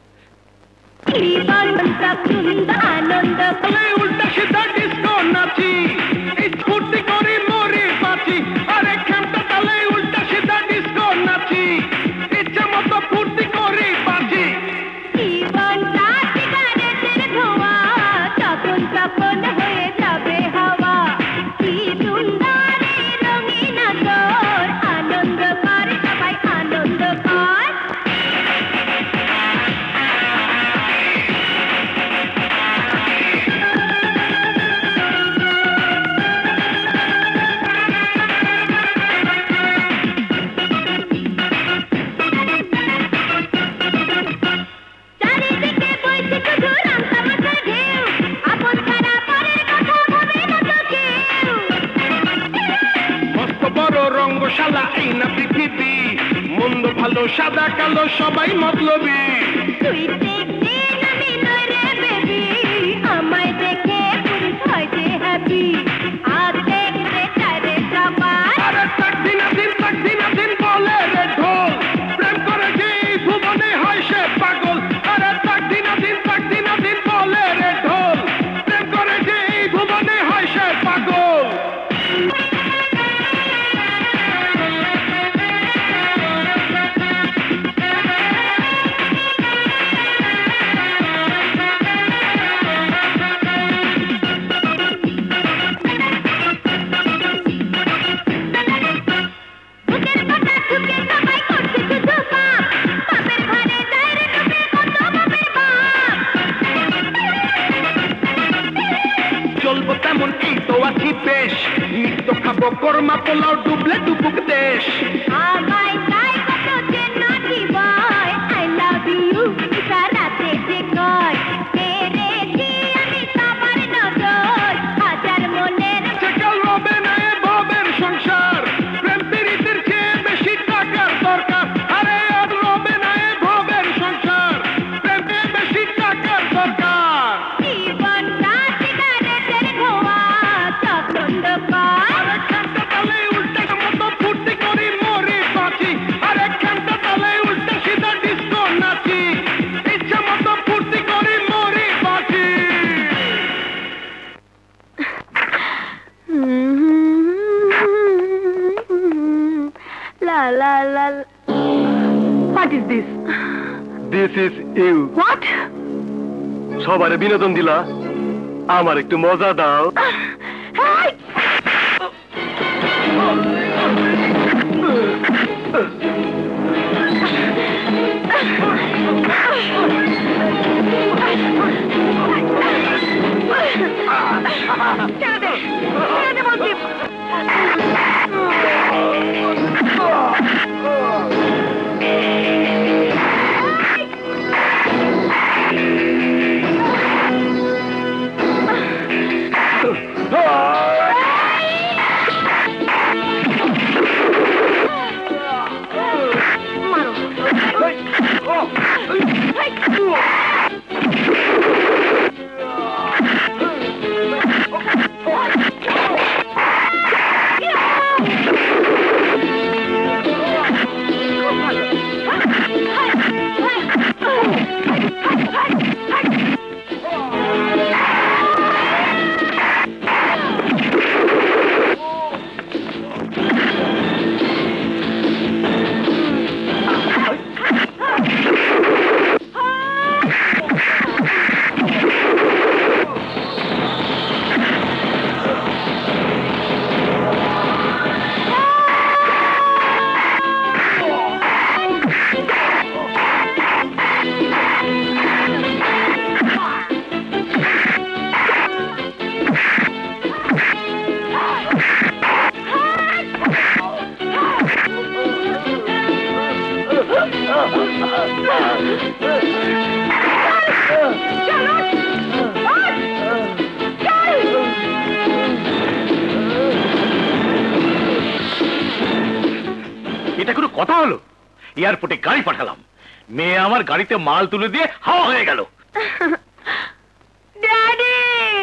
আনন্দ উল্টা সিদ্ধা ডিস্কো নাচি, স্ফূর্তি করে মরে বাঁচি। আরে খেমটা তালে উল্টা সিদ্ধা ডিস্কো নাচি, ইচ্ছা মতো ফুর্তি করে বাঁচি। জীবনটা সিগারেটের ধোঁয়া, তখন তখন হয়ে যাবে হাওয়া। কি সুন্দর এই রঙিন আতর, আনন্দ কর সবাই আনন্দ কর। চারিদিকে বইছে শুধু রংতামাশার ঢেউ, আপন ছাড়া পরের কথা ভাবে না তো কেউ। মস্ত বড় রঙ্গশালা এই না পৃথিবী, মন্দ ভালো সাদা কালো সবাই মতলবী। তুই দেখতে নামি নয় রে বেবি, আমায় দেখে পুরুষ হয় যে হ্যাপি। খাবো কোরমা পোলাও ডুবলে ডুবুক দেশ আমায় তাই কত যে নাকি বয় আই লাভ ইউ সারাতে যে কয় তেরে জি আমি সবার নজর হাজার মনের সেকাল রবে না এ ভবের সংসার প্রেম প্রীতির চেয়ে বেশি টাকার দরকার আরে আর রবে না এ ভবের সংসার প্রেমে বেশি টাকার দরকার জীবনটা সিগারেটের ধোঁয়া চক্রন্ড কর আরে খানটা তালে উল্টে মতো ফুর্তি করি মরি বাঁচি আরে খানটা তালে উল্টে সিধা ডিস্কো নাচি ইচ্ছা মতো ফুর্তি করি মরি বাঁচি La la la. What is this? This is you What? সবারে বিনোদন দিলা, আমার একটু মজা দাও। Hey! ছেড়ে দে, ছেড়ে দে বলছি। এটা কোনো কথা হলো? এয়ারপোর্টে গাড়ি পাঠালাম, মেয়ে আমার গাড়িতে মাল তুলে দিয়ে হাওয়া হয়ে গেল। ড্যাডি!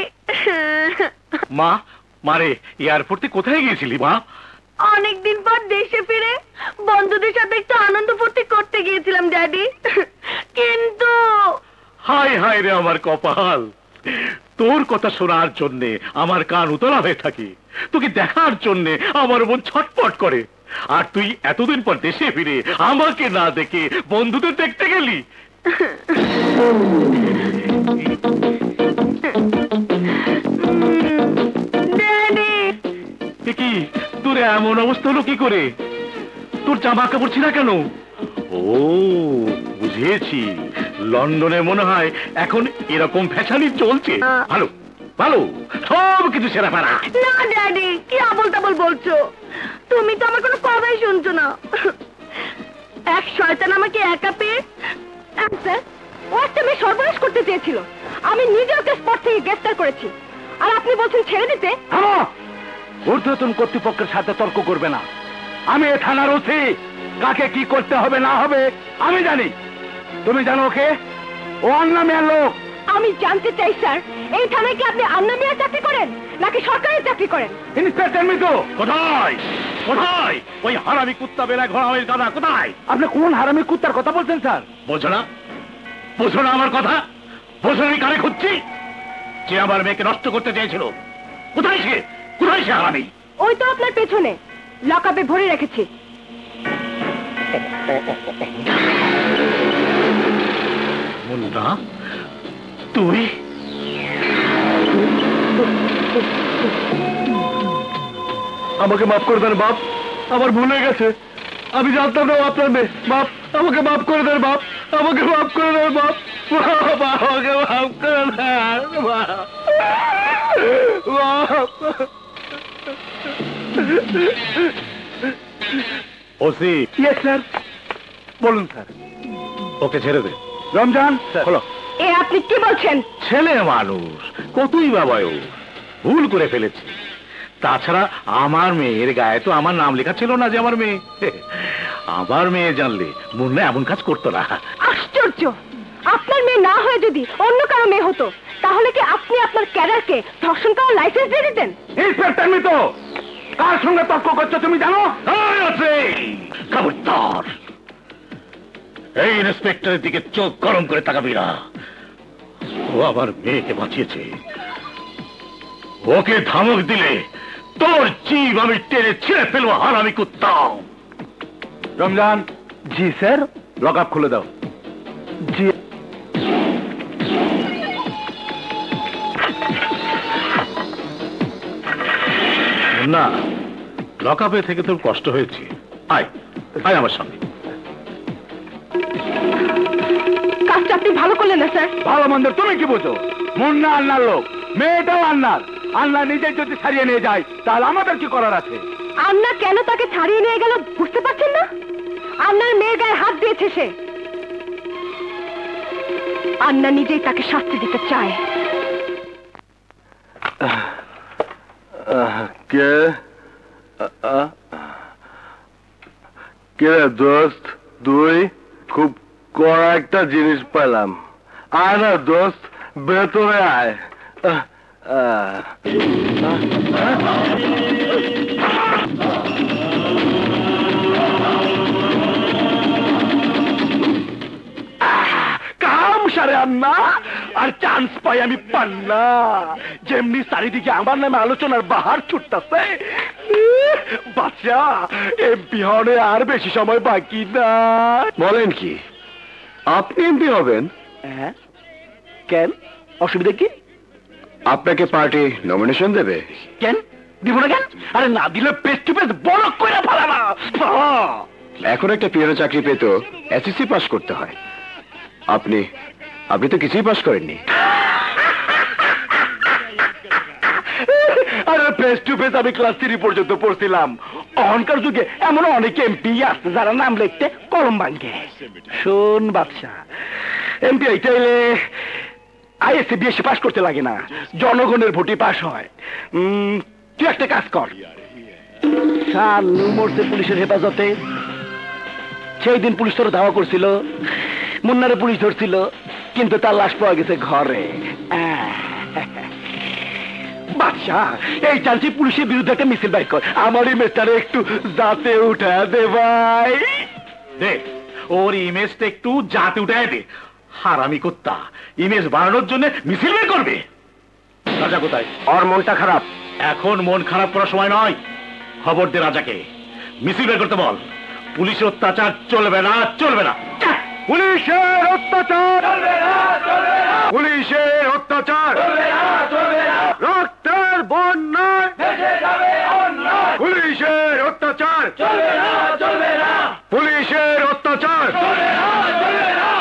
মা, মারে এয়ারপোর্টে কোথায় গিয়েছিলি মা? অনেকদিন পর দেশে ফিরে বন্ধুদের সাথে একটু আনন্দ ফুর্তি করতে গিয়েছিলাম ড্যাডি, কিন্তু হায় হায় রে আমার কপাল, তোর কথা শোনার জন্যে আমার কান উতলা হয়ে থাকে, তোকে দেখার জন্যে আমার মন ছটপট করে, আর তুই এতদিন পর দেশে ফিরে আমাকে না দেখে বন্ধুদের দেখতে গেলি। ড্যাডি! এ কি তোর এমন অবস্থা হলো কি করে? তোর জামা কাপড় ছিঁড়া কেন? ও বুঝেছি, লন্ডনে মনে হয় এখন এরকম ফ্যাশনই চলছে। ভালো ভালো, সব কিছু সেরা ফেরা। না ড্যাডি, কি আবল তাবল বলছো? তুমি তো আমার কোনো কথাই শুনছো না। এক শয়তান আমাকে একা পেয়ে স্যার, ও একটা মেয়ে সর্বনাশ করতে চেয়েছিল, আমি নিজে ওকে স্পট থেকে গ্রেফতার করেছি, আর আপনি বলছেন ছেড়ে দিতে? ঊর্ধ্বতন কর্তৃপক্ষের সাথে তর্ক করবে না। আমি এ থানার ওসি, কাকে কি করতে হবে না হবে আমি জানি। তুমি জানো ওকে? ও অন্নামিয়ার লোক। আমি জানতে চাই স্যার, এই থানায় কি আপনি আন্নামিয়া চাকরি করেন নাকি সরকারি চাকরি করেন? ইন্সপেক্টর মিতু কোথায়? কোথায় ওই হারামি কুত্তা বেলা ঘোড়ামের গাদা কোথায়? আপনি কোন হারামি কুত্তার কথা বলছেন স্যার? বোঝো না? বোঝো না আমার কথা? বোঝো না কারে খুঁজছি? যে আমার মেয়েকে নষ্ট করতে চেয়েছিল, কোথায় সে? কোথায় সে হারামি? ওই তো আপনার পেছনে লকআপে ভরে রেখেছি। মুন্না, তুই? আমাকে মাফ করে দেন বাপ, আমার ভুল হয়ে গেছে, আমি জানতাম না আপনার মেয়ে। বাপ, আমাকে মাফ করে দেন বাপ, আমাকে মাফ করে দেন বাপ, আমাকে মাফ করে দেন বাপ। OC yes sir. বলুন স্যার। ওকে ছেড়ে দে। রমজান হলো এ আপনি কি বলছেন? ছেলে মানুষ, কতই বা বয়স, ভুল করে ফেলেছে। তাছাড়া আমার মেয়ের গায়ে তো আমার নাম লেখা ছিল না যে আমার মেয়ে। আমার মেয়ে জানলে মুন্না এমন কাজ করতো না। আশ্চর্য, আপনার মেয়ে না হয়ে যদি অন্য কারো মেয়ে হতো তাহলে কি আপনি আপনার ক্যাডারকে ধর্ষণ করার লাইসেন্স দিয়ে দিতেন? ইন্সপেক্টর মিতো, কার সঙ্গে তর্ক করছো তুমি জানো? খবরদার, এই ইন্সপেক্টরের দিকে চোখ গরম করে তাকাবি না। ও আমার মেয়েকে বাঁচিয়েছে, ওকে ধমক দিলে তোর জীব আমি টেনে ছিঁড়ে ফেলবো হারামি কুত্তা। রমজান। জি স্যার। লক আপ খুলে দাও। জি। না, লক আপে থেকে তোর কষ্ট হয়েছে, আয় আয় আমার সঙ্গে। কাজটা আপনি ভালো করলেন না স্যার। ভালো মন্দ তুমি কি বোঝো? মুন্না আন্নার লোক, মেয়েটাও আন্নার। আন্না নিজে যদি ছাড়িয়ে নিয়ে যায় তাহলে আমাদের কি করার আছে? আন্না কেন তাকে ছাড়িয়ে নিয়ে গেল বুঝতে পারছেন না? আন্নার মেয়ের গায়ে হাত দিয়েছে সে। আন্না নিজেই তাকে শাস্তি দিতে চায়। কে কে দোস্ত? তুই খুব কড়া একটা জিনিস পেলাম। আয় না দোস্ত, ভেতরে আয়। আহ, আহ। কাম সারে আন্না, আর চান্স পাই আমি পান্না। যেমনি চারিদিকে আমার নামে আলোচনার বাহার ছুটতেছে। বাচ্চা, এমপি হনে আর বেশি সময় বাকি না। বলেন কি, আপনি এমপি হবেন? হ্যাঁ, কেন? অসুবিধা কি? আপনাকে পার্টি নমিনেশন দেবে? কেন দিব না কেন? আরে না দিলে পেস টু পেস বড় কইরা ফেলানা। এখন একটা পিয়ানো চাকরি পেতে এসএসসি পাস করতে হয়। আপনি আপনি তো কিছুই পাস করেননি। আরে ফেস টু ফেস আমি ক্লাস থ্রি পর্যন্ত পড়ছিলাম। অহংকার যুগে এমন অনেক এমপি আছে যারা নাম লিখতে কলম ভাঙ্গে। শোন বাদশা, এমপি চাইলে আইএসসি বিএসসি পাস করতে লাগে না, জনগণের ভোটে পাস হয়। উম, তুই একটা কাজ কর। শালু মরছে পুলিশের হেফাজতে। সেই দিন পুলিশ তোর ধাওয়া করছিল, মুন্নারে পুলিশ ধরছিল, কিন্তু তার লাশ পাওয়া গেছে ঘরে। বাদশা, এই চান্সে পুলিশের বিরুদ্ধে একটা মিছিল বাইর কর। আমার ইমেজটারে একটু যাতে উঠা দে ভাই। দেখ, ওর ইমেজটা একটু যাতে উঠায় দে। হারামি কুত্তা ইমেজ বাড়ানোর জন্য মিছিল বের করবে। রাজা কোথায়? আর মনটা খারাপ। এখন মন খারাপ করার সময় নয়। খবর দে রাজাকে, মিছিল বের করতে বল। পুলিশের অত্যাচার চলবে না, চলবে না। পুলিশের অত্যাচার চলবে না, চলবে না। পুলিশের অত্যাচার চলবে না, চলবে না। রক্তের বন্যায় ভেসে যাবে অন্যায়। পুলিশের অত্যাচার চলবে না, চলবে না। পুলিশের অত্যাচার চলবে না, চলবে না।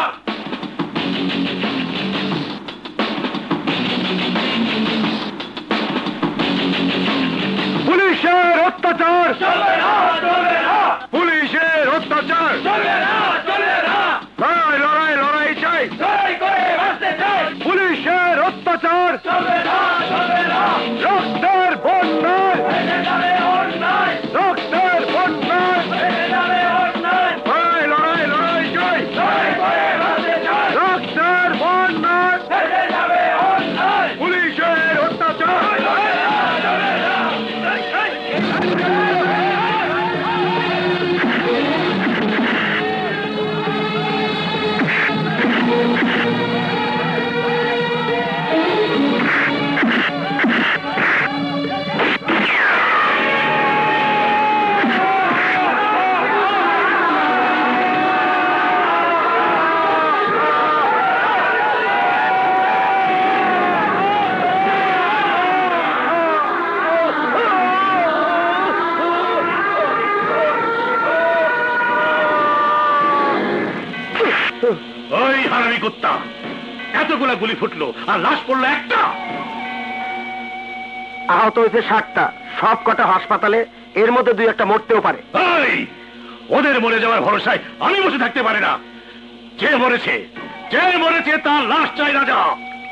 পুলিশের অত্যাচার চলবে না, চলবে না। পুলিশের অত্যাচার চলবে না, চলবে না। লড়াই লড়াই লড়াই চাই, লড়াই করে বাঁচতে চাই। পুলিশের অত্যাচার চলবে না, চলবে না। রক্তের বন্যায় ভেসে যাবে অন্যায়। রক্তের বন্যায় ভেসে যাবে অন্যায়। লড়াই লড়াই লড়াই চাই, লড়াই করে বাঁচতে চাই। রক্তের বন্যায় ভেসে যাবে অন্যায়। পুলিশের অত্যাচার চলবে না, চলবে না। ওই হারামি কুত্তা, এতগুলা গুলি ফুটলো আর লাশ পড়লো একটা। আহত হয়েছে ষাটটা, সব কটা হাসপাতালে। এর মধ্যে দুই একটা মরতেও পারে। এই, ওদের মরে যাওয়ার ভরসায় আমি বসে থাকতে পারি না। যে মরেছে যে মরেছে তার লাশ চাই রাজা।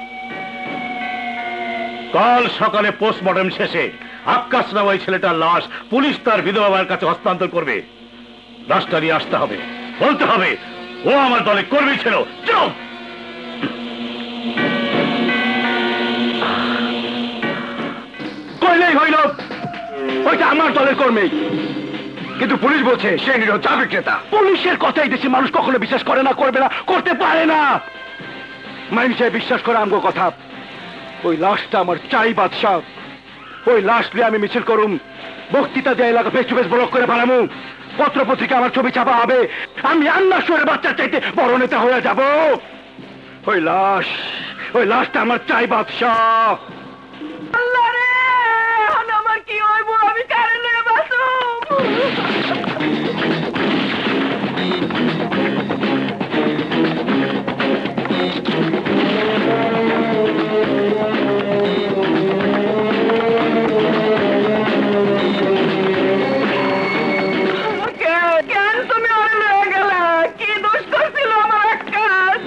কাল সকালে পোস্টমর্টম শেষে আক্কাস নামে ওই ছেলেটার লাশ পুলিশ তার বিধবা মায়ের কাছে হস্তান্তর করবে। লাশটা নিয়ে আসতে হবে, বলতে হবে ও আমার দলে কর্মী ছিল। চুপ! কইলেই হইল, ওইটা আমার দলের কর্মী, কিন্তু পুলিশ বলছে সে নিরীহ চা বিক্রেতা। পুলিশের কথাই দেশে মানুষ কখনো বিশ্বাস করে না, করবে না, করতে পারে না। মানুষে বিশ্বাস করে আমগো কথা। ওই লাশটা আমার চাই বাদশাহ। ওই লাশ নিয়ে আমি মিছিল করুম, বক্তৃতা দিয়ে এলাকা ফেস টু ফেস ব্লক করে বানামু, পত্র পত্রিকা আমার ছবি ছাপা হবে, আমি আন্না শোয়ের বাচ্চার চাইতে বড় নেতা হয়ে যাব। ওই লাশ, ওই লাশটা আমার চাই বাদশাহ। আল্লাহ রে, এখন আমার কি হইব? আমি কারে নিয়ে বাঁচুম? কে- কেন তুমি ওরে লয়ে গেলা? কি দোষ করছিল আমার আক্কাস?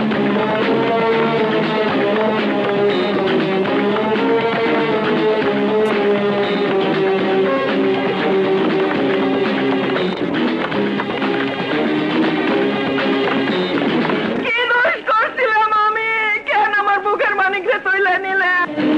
কি দোষ করছিলাম আমি? কেন আমার বুকের মানিকরে তুইলে নিলে?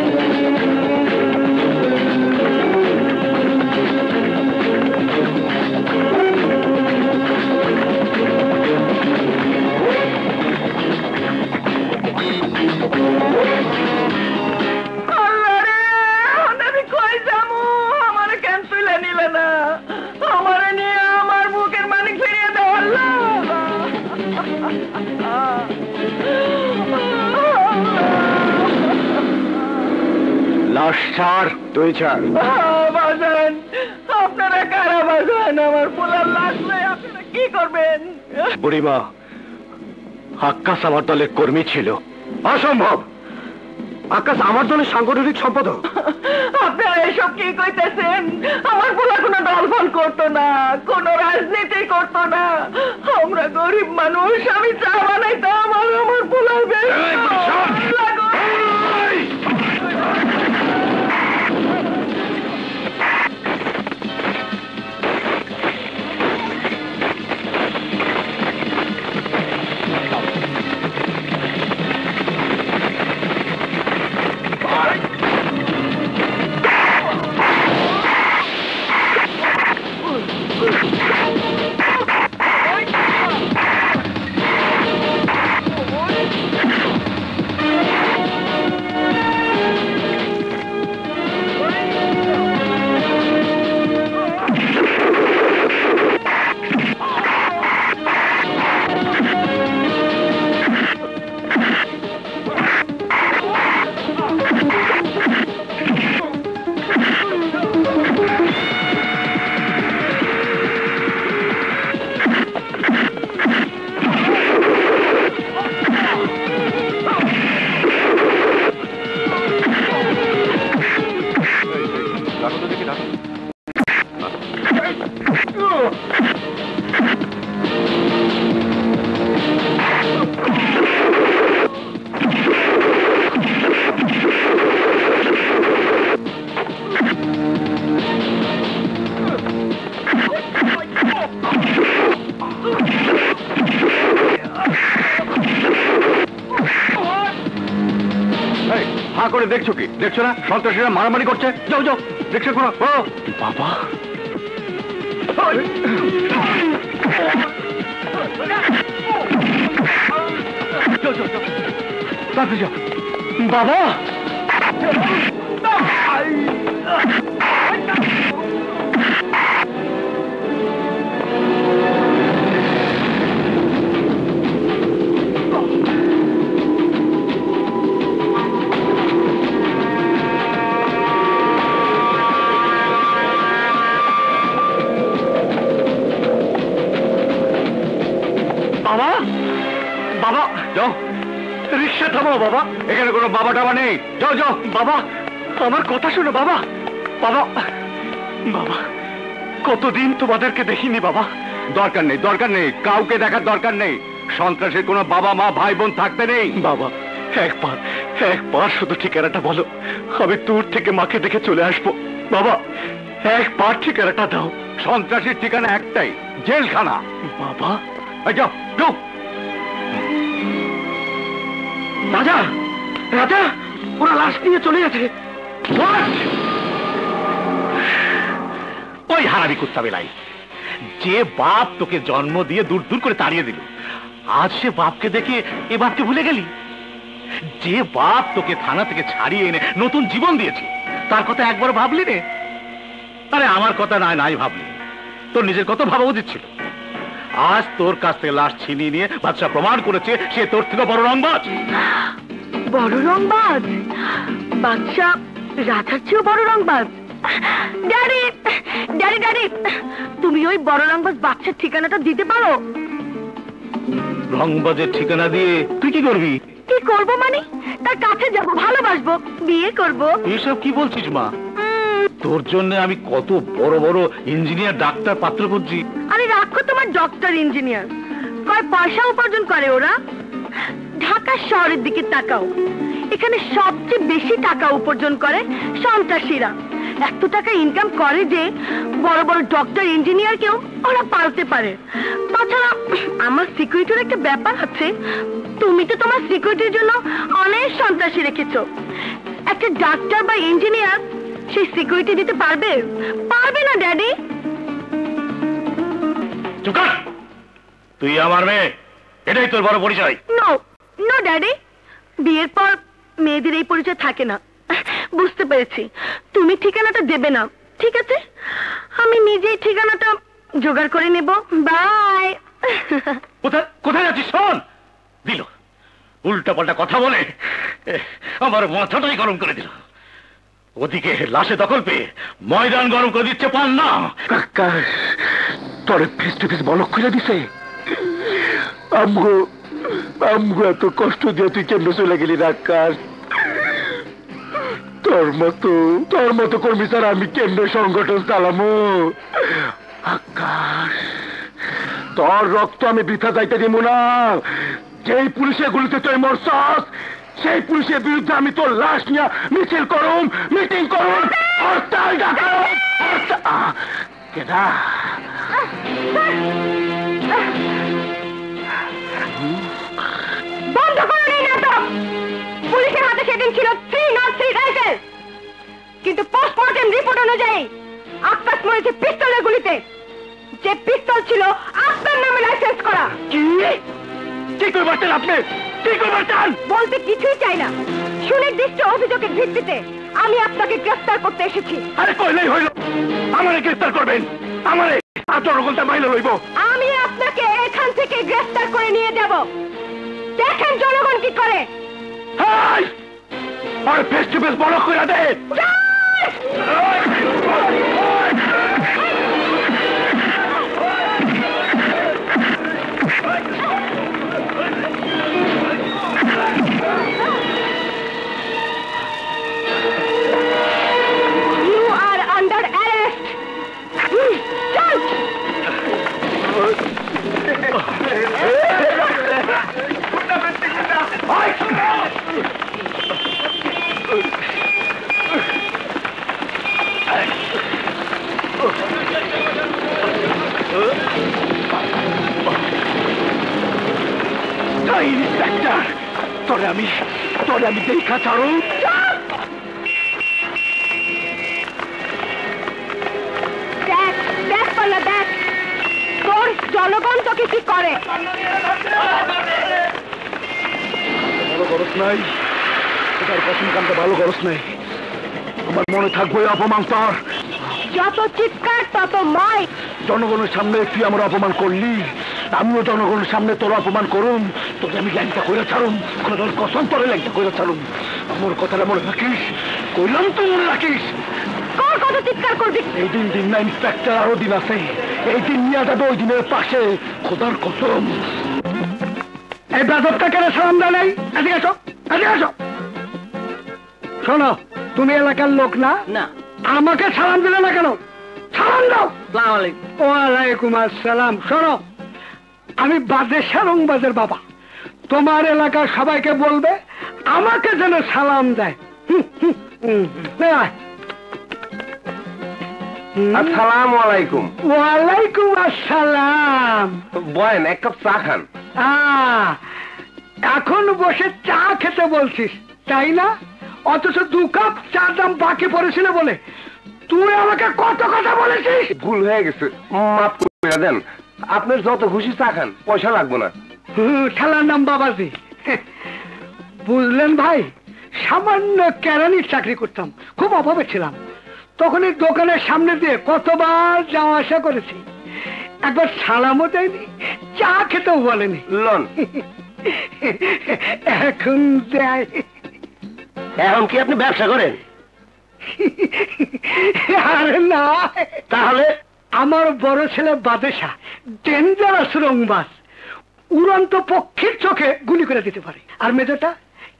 আল্লাহ রে, এখন আমি কই যামু? আমারে কেন তুইলে নিলে না? আমারে নিয়ে আমার বুকের মানিক ফিরিয়ে দাও আল্লাহ। লাশ ছাড়, তুই ছাড়। বাজান, আপনারা কারা বাজান? আমার পোলার লাশ নেই, আপনারা কি করবেন? বুড়িমা, আক্কাস আমার দলের কর্মী ছিল। অসম্ভব! আক্কাস আমার দলের সাংগঠনিক সম্পাদক। আপনারা এসব কি কইতেছেন? আমার পোলা কোনো দলফল করতো না, কোনো রাজনীতি করতো না। আমরা গরিব মানুষ, আমি চা বানাইতাম আর আমার পোলা বেশ এই, বাদশা! হা করে দেখছো কি? দেখছো না সন্ত্রাসীরা মারামারি করছে? যাও যাও, দেখছো কোনো? ও বাবা, যাও যাও যাও, তাড়াতাড়ি যাও। বাবা, বাবা, বাবা, যাও, রিক্সা থামাও বাবা। এখানে কোনো বাবা টাবা নেই, যাও যাও। বাবা, আমার কথা শোনো বাবা। বাবা, বাবা, কতদিন তোমাদেরকে দেখিনি বাবা। দরকার নেই, দরকার নেই, কাউকে দেখার দরকার নেই। সন্ত্রাসের কোনো বাবা মা ভাই বোন থাকতে নেই। বাবা একবার একবার শুধু ঠিকানাটা বলো, আমি দূর থেকে মাকে দেখে চলে আসবো। বাবা একবার ঠিকানাটা দাও। সন্ত্রাসীর ঠিকানা একটাই, জেলখানা। বাবা এই যাও, ঢুক। রাজা, রাজা, ওরা লাশ নিয়ে চলে গেছে। ওই হারামি কুত্তা বেলাই, যে বাপ তোকে জন্ম দিয়ে দূর দূর করে তাড়িয়ে দিল, আজ সে বাপকে দেখে এ বাপকে ভুলে গেলি? যে বাপ তোকে থানা থেকে ছাড়িয়ে এনে নতুন জীবন দিয়েছে, তার কথা একবার ভাবলি রে? আরে আমার কথা নাই নাই ভাবলি, তোর নিজের কত ভাবা উচিত ছিল। আজ তোর কাছ থেকে লাশ ছিনিয়ে নিয়ে বাদশা প্রমাণ করেছে সে তোর থেকে বড় রংবাজ। বড় রংবাজ? বাদশা রাজার চেয়েও বড় রংবাজ? ড্যাডি, ড্যাডি, ড্যাডি, তুমি ওই বড় রংবাজ বাচ্চার ঠিকানাটা দিতে পারো? রংবাজের ঠিকানা দিয়ে তুই কি করবি? কি করবো মানে? তার কাছে যাবো, ভালোবাসবো, বিয়ে করবো। এসব কি বলছিস মা? তোর জন্য আমি কত বড় বড় ইঞ্জিনিয়ার ডাক্তার পাত্র করছি। আরে রাখো তোমার ডক্টর ইঞ্জিনিয়ার, কয় পয়সা উপার্জন করে ওরা? ঢাকা শহরের দিকে তাকাও, এখানে সবচেয়ে বেশি টাকা উপার্জন করে সন্ত্রাসীরা। এত টাকা ইনকাম করে যে বড় বড় ডক্টর ইঞ্জিনিয়ারকেও ওরা পালতে পারে। তাছাড়া আমার সিকিউরিটির একটা ব্যাপার আছে। তুমি তো তোমার সিকিউরিটির জন্য অনেক সন্ত্রাসী রেখেছো, একটা ডাক্তার বা ইঞ্জিনিয়ার সেই সিকিউরিটি দিতে পারবে? পারবে না ড্যাডি। চুপ কর, তুই আমার মেয়ে, এটাই তোর বড় পরিচয়। নো নো ড্যাডি, বিয়ের পর মেয়েদের এই পরিচয় থাকে না। বুঝতে পেরেছি, তুমি ঠিকানাটা দেবে না, ঠিক আছে, আমি নিজেই ঠিকানাটা জোগাড় করে নেব। বাই। কোথায় কোথায় যাচ্ছিস? শোন, দিল উল্টা পাল্টা কথা বলে আমার মাথাটাই গরম করে দিল। ওদিকে লাশে দখল পেয়ে ময়দান গরম করে দিচ্ছে পান না। কাকা তোরে ফেস টু ফেস বলক খুলে দিছে। আমগো আমগো এত কষ্ট দিয়ে তুই কেমনে চলে গেলি আকাশ? তোর মতো তোর মতো কর্মী স্যার আমি কেমনে সংগঠন চালামো? আকাশ তোর রক্ত আমি বৃথা যাইতে দিব না। যেই পুলিশের গুলিতে তুই মরছস, সেই পুলিশের বিরুদ্ধে আমি তোর লাশ নিয়ে মিছিল করুম, মিটিং করুম, হরতাল ডাকাম। কেডা? বন্ধ করুন এই নাটক। পুলিশের হাতে সেদিন ছিল থ্রি নট থ্রি রাইফেল, কিন্তু পোস্টমর্টেম রিপোর্ট অনুযায়ী আকাশ মরেছে পিস্তলের গুলিতে। যে পিস্তল ছিল আপনার নামে লাইসেন্স করা। কি কি করবেন আপনি? কি করবেন? বলতে কিছুই চাই না, সুনির্দিষ্ট অভিযোগের ভিত্তিতে আমি আপনাকে গ্রেফতার করতে এসেছি। আরে কইলেই হইল, আমারে গ্রেফতার করবেন, আমারে আর জনগণটা মাইলে লইব। আমি আপনাকে এখান থেকে গ্রেফতার করে নিয়ে যাব, দেখেন জনগণ কি করে। হাই আর ফেস টু ফেস বড় করে দে। You are under arrest. চল। ইন্সপেক্টর তোরে আমি তোরে আমি দেখা ছাড়ু। দেখ দেখ পাল্লা দেখ, তোর জনগণ তোকে কি করে। ভালো খরচ নাই, এটার পছন্দ কামটা ভালো খরচ নাই। আমার মনে থাকবে অপমান তোর। যত চিৎকার তত ময়। জনগণের সামনে তুই আমার অপমান করলি, আমিও জনগণের সামনে তোর অপমান করুম। তোকে আমি ল্যাংটা করে ছাড়ুম, খোদার কসম তোরে ল্যাংটা করে ছাড়ুম। আমার কথাটা মনে রাখিস, কইলাম তো মনে রাখিস। কর কত চিৎকার করবি। এই দিন দিন না ইন্সপেক্টর, আরো দিন আছে। এই দিন নিয়ে যাবে ওই দিনের পাশে, খোদার কসম। এই বাজবটা কেন সালাম দেয় নাই? এদিকে আসো, এদিকে আসো। শোনো, তুমি এলাকার লোক না? না। আমাকে সালাম দিলে না কেন? সালাম দাও। আসসালামু আলাইকুম। ওয়ালাইকুম আসসালাম। শোনো, আমি বাদেশা রংবাজের বাবা। তোমার এলাকার সবাইকে বলবে আমাকে যেন সালাম দেয়। হুম, হুম, হুম, হুম। আয়। আসসালামু আলাইকুম। ওয়ালাইকুম আসসালাম। বয়েন, এক কাপ চা খান। আহ, এখন বসে চা খেতে বলছিস তাই না? অথচ দু কাপ চা দাম বাকি পড়েছিল বলে তুই আমাকে কত কথা বলেছিস। ভুল হয়ে গেছে, মাফ করে দেন। আপনার যত খুশি চা খান, পয়সা লাগবে না। হুম, খেলার নাম বাবাজি। বুঝলেন ভাই, সামান্য কেরানির চাকরি করতাম, খুব অভাবে ছিলাম। তখন এই দোকানের সামনে দিয়ে কতবার যাওয়া আসা করেছি, একবার সালামও দেয়নি, চা খেতেও বলেনি। লন, এখন দেয়। এখন কি আপনি ব্যবসা করেন? আরে না, তাহলে আমার বড় ছেলে বাদেশা ডেঞ্জারাস রংবাজ, উড়ন্ত পক্ষীর চোখে গুলি করে দিতে পারে। আর মেজরটা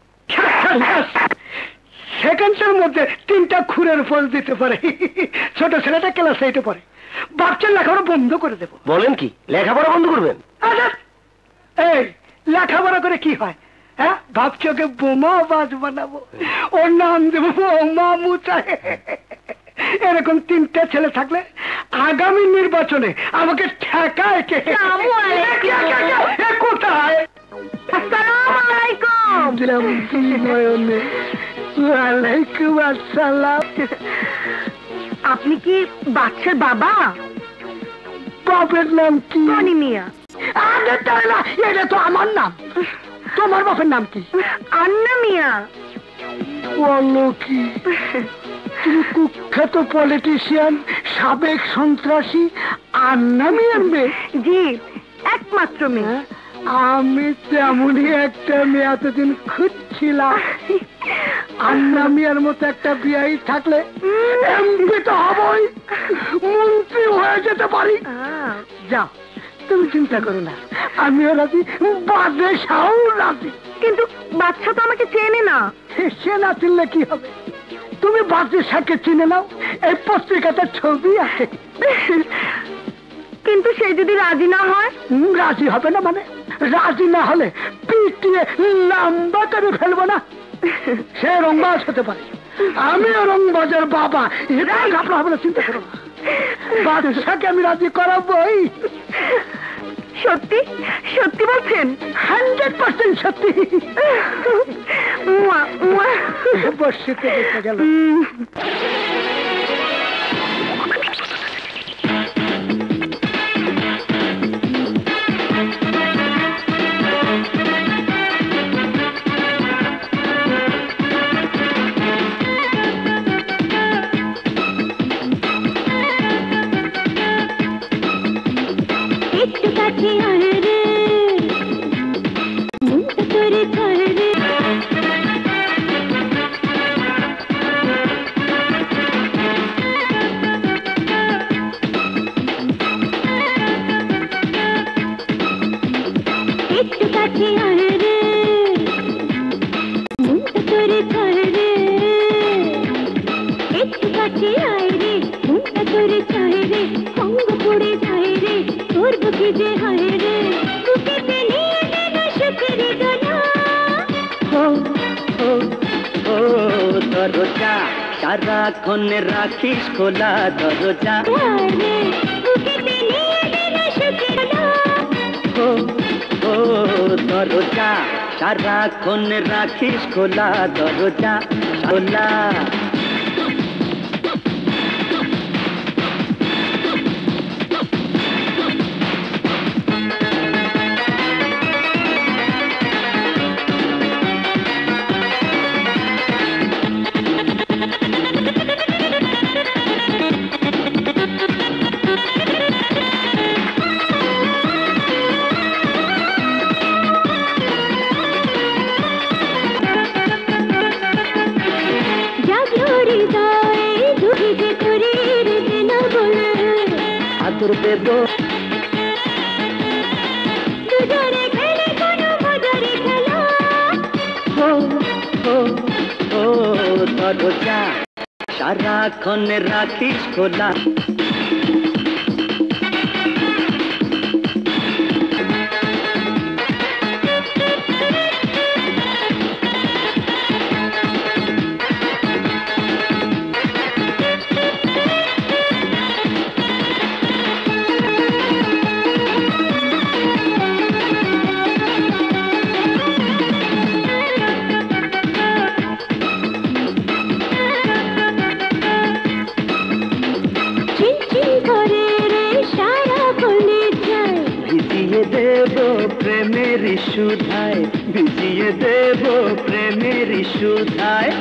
সেকেন্ডের মধ্যে তিনটা খুরের ফল দিতে পারে। ছোট ছেলেটা ক্লাস এইটে পড়ে। বাচ্চার লেখাপড়া বন্ধ করে দেবো। বলেন কি, লেখাপড়া বন্ধ করবেন? আচ্ছা, এই লেখাপড়া করে কি হয়? হ্যাঁ, ভাবছি ওকে বোমা বাজ বানাবো, ওর নাম দেবো বোমা মুচা। এরকম তিনটা ছেলে থাকলে আগামী নির্বাচনে আমাকে ঠেকায় কে? কোথায়? ওয়ালাইকুম আসসালাম। আপনি কি বাচ্চার বাবা? বাপের নাম কি? টনি মিয়া। আরে তাই না, এটা তো আমার নাম। তোমার বাপের নাম কি? আন্না মিয়া। বলো কি, তুমি কুখ্যাত পলিটিশিয়ান, সাবেক সন্ত্রাসী আন্না মিয়ার মেয়ে? জি, একমাত্র মেয়ে। আমি তেমনই একটা মেয়ে এতদিন খুঁজছিলাম। আন্না মিয়ার মতো একটা বিয়াই থাকলে এমপি তো হবই, মন্ত্রী হয়ে যেতে পারি। যাও, তুমি চিন্তা করো না, আমিও রাজি, বাদেশাও রাজি। কিন্তু বাচ্চা তো আমাকে চেনে না। সে না চিনলে কি হবে? তুমি বাদেশাকে চিনে নাও, এই পত্রিকাতে ছবি আছে। কিন্তু সে যদি রাজি না হয়? রাজি হবে না মানে? রাজি না হলে পিটিয়ে লম্বা করে ফেলবো না? সে রংবাজ হতে পারে, আমিও রংবাজের বাবা। এটা ঘাপলা হবে না, চিন্তা করো না। বাদশাকে আমি রাজি করাবোই। সত্যি সত্যি বলছেন? হান্ড্রেড পার্সেন্ট সত্যি। বর্ষিতে দেখা গেল। দরজা সারাক্ষণ রাখিস খোলা, দরজা ও দরজা সারাক্ষণ রাখিস খোলা, দরজা খোলা। আদর দেব দরজা সারাক্ষণ রাখিস খোলা। সুধায় ভিজিয়ে দেব প্রেমের সুধায়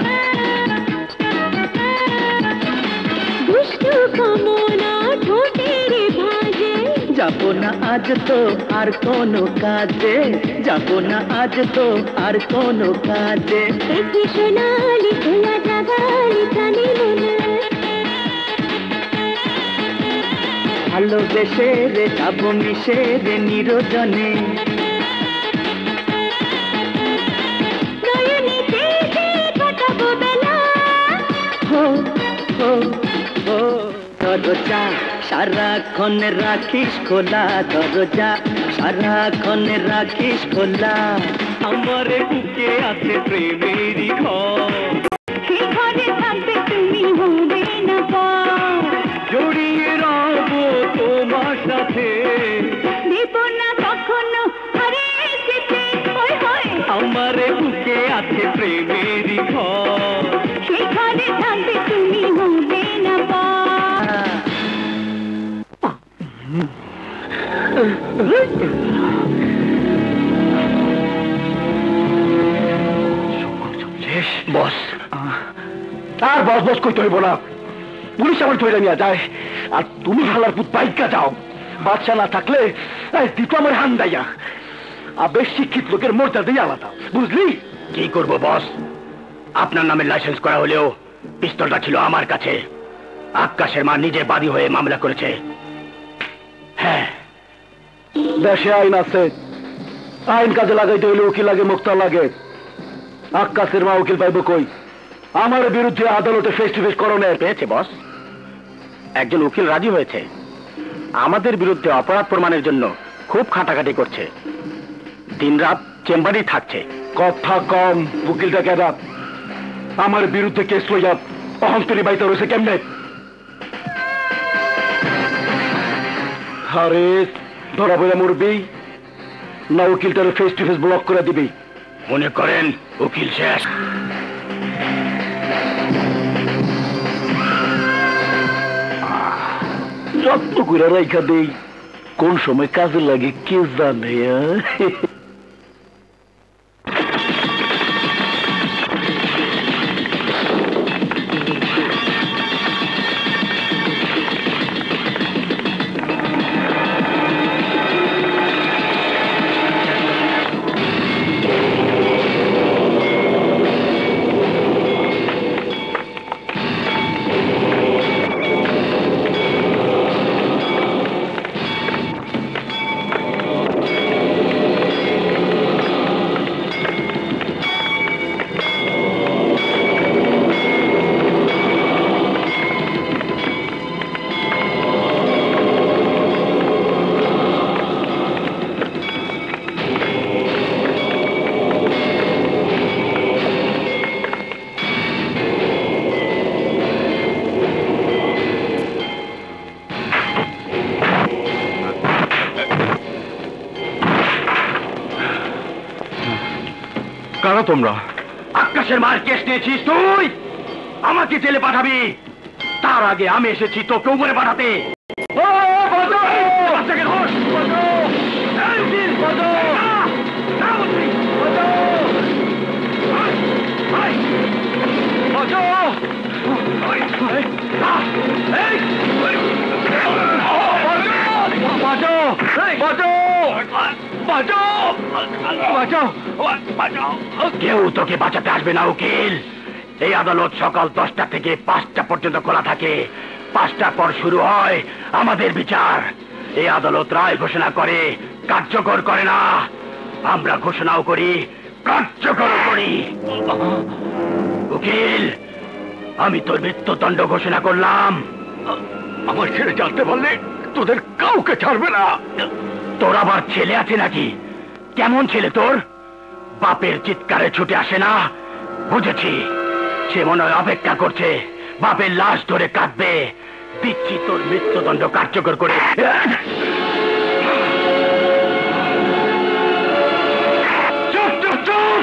দুষ্টু কমলা ঠোঁটের ভাঁজে যাব না আজ তো আর কোনো কাজে যাব না আজ তো আর কোনো কাজে একটি সোনালি খোলা জাগালি কানে মনে ভালোবেসে রে যাব মিশে রে নিরজনে নয়নেতে যে কাটাবো বেলা হো হো হো দরজা সারাক্ষণ রাখিস খোলা দরজা সারাক্ষণ রাখিস খোলা আমার বুকে আছে প্রেমেরই ঘর সেই ঘরে থাকবে তুমি হবে না পর জড়িয়ে রাখবো তোমার সাথে দেব না কখনো হারে যেতে হয় হয় আমার বুকে আছে প্রেমেরই ঘর সেই ঘরে থাকবে তুমি হবে না পর বস আর বস বস কইতে হইব না, পুলিশ আমার ধরে নিয়ে যায় আর তুমি হালার পুত বাইকা যাও। বাচ্চা না থাকলে দিত আমার হান দাইয়া আর বেশ শিক্ষিত লোকের মর্যাদাই আলাদা, বুঝলি? কি করব বস, আপনার নামে লাইসেন্স করা হলেও পিস্তলটা ছিল আমার কাছে। আকাশের মা নিজে বাদী হয়ে মামলা করেছে। হ্যাঁ, দেশে আইন আছে, আইন কাজে লাগাইতে হইলে উকিল লাগে, মুক্তা লাগে। আকাশের মা উকিল পাইব কই? আমার বিরুদ্ধে আদালতে ফেস টু ফেস করণের পেয়েছে বস। একজন উকিল রাজি হয়েছে, আমাদের বিরুদ্ধে অপরাধ প্রমাণের জন্য খুব খাটাখাটি করছে, দিনরাত চেম্বারেই থাকছে। কথা কম, উকিলটা কেনা আমার বিরুদ্ধে কেস লইয়া অহন্তরী বাইতে রয়েছে কেমনে? আরে ধরা বইয়া মরবি না উকিলটারে ফেস টু ফেস ব্লক করে দিবি? মনে করেন উকিল শেষ। যত্ন করে রাইখা দেই, কোন সময় কাজে লাগে কে জানে। কারা তোমরা? আকাশের মার কেস নিয়েছিস তুই, আমাকে জেলে পাঠাবি। তার আগে আমি এসেছি তোকে উপরে পাঠাতে। কেউ তোকে বাঁচাতে আসবে না উকিল। এই আদালত সকাল দশটা থেকে পাঁচটা পর্যন্ত খোলা থাকে। পাঁচটার পর শুরু হয় আমাদের বিচার। এই আদালত রায় ঘোষণা করে, কার্যকর করে না। আমরা ঘোষণাও করি, কার্যকর করি। উকিল, আমি তোর মৃত্যুদণ্ড ঘোষণা করলাম। আমার ছেলে জানতে পারলে তোদের কাউকে ছাড়বে না। তোর আবার ছেলে আছে নাকি? কেমন ছেলে তোর? বাপের চিৎকারে ছুটে আসে না? বুঝেছি, সে মনে হয় অপেক্ষা করছে বাপের লাশ ধরে কাঁদবে। দিচ্ছি তোর মৃত্যুদণ্ড কার্যকর করে। চুপ চুপ চুপ!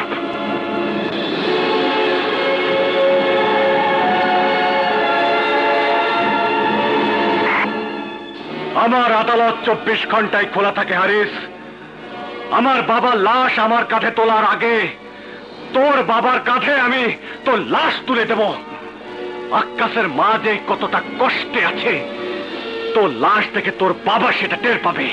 আমার আদালত চব্বিশ ঘন্টায় খোলা থাকে হারিস। আমার বাবার লাশ আমার কাঁধে তোলার আগে তোর বাবার কাঁধে আমি তোর লাশ তুলে দেব। আক্কাসের মা যে কতটা কষ্টে আছে তোর লাশ থেকে তোর বাবা সেটা টের পাবে।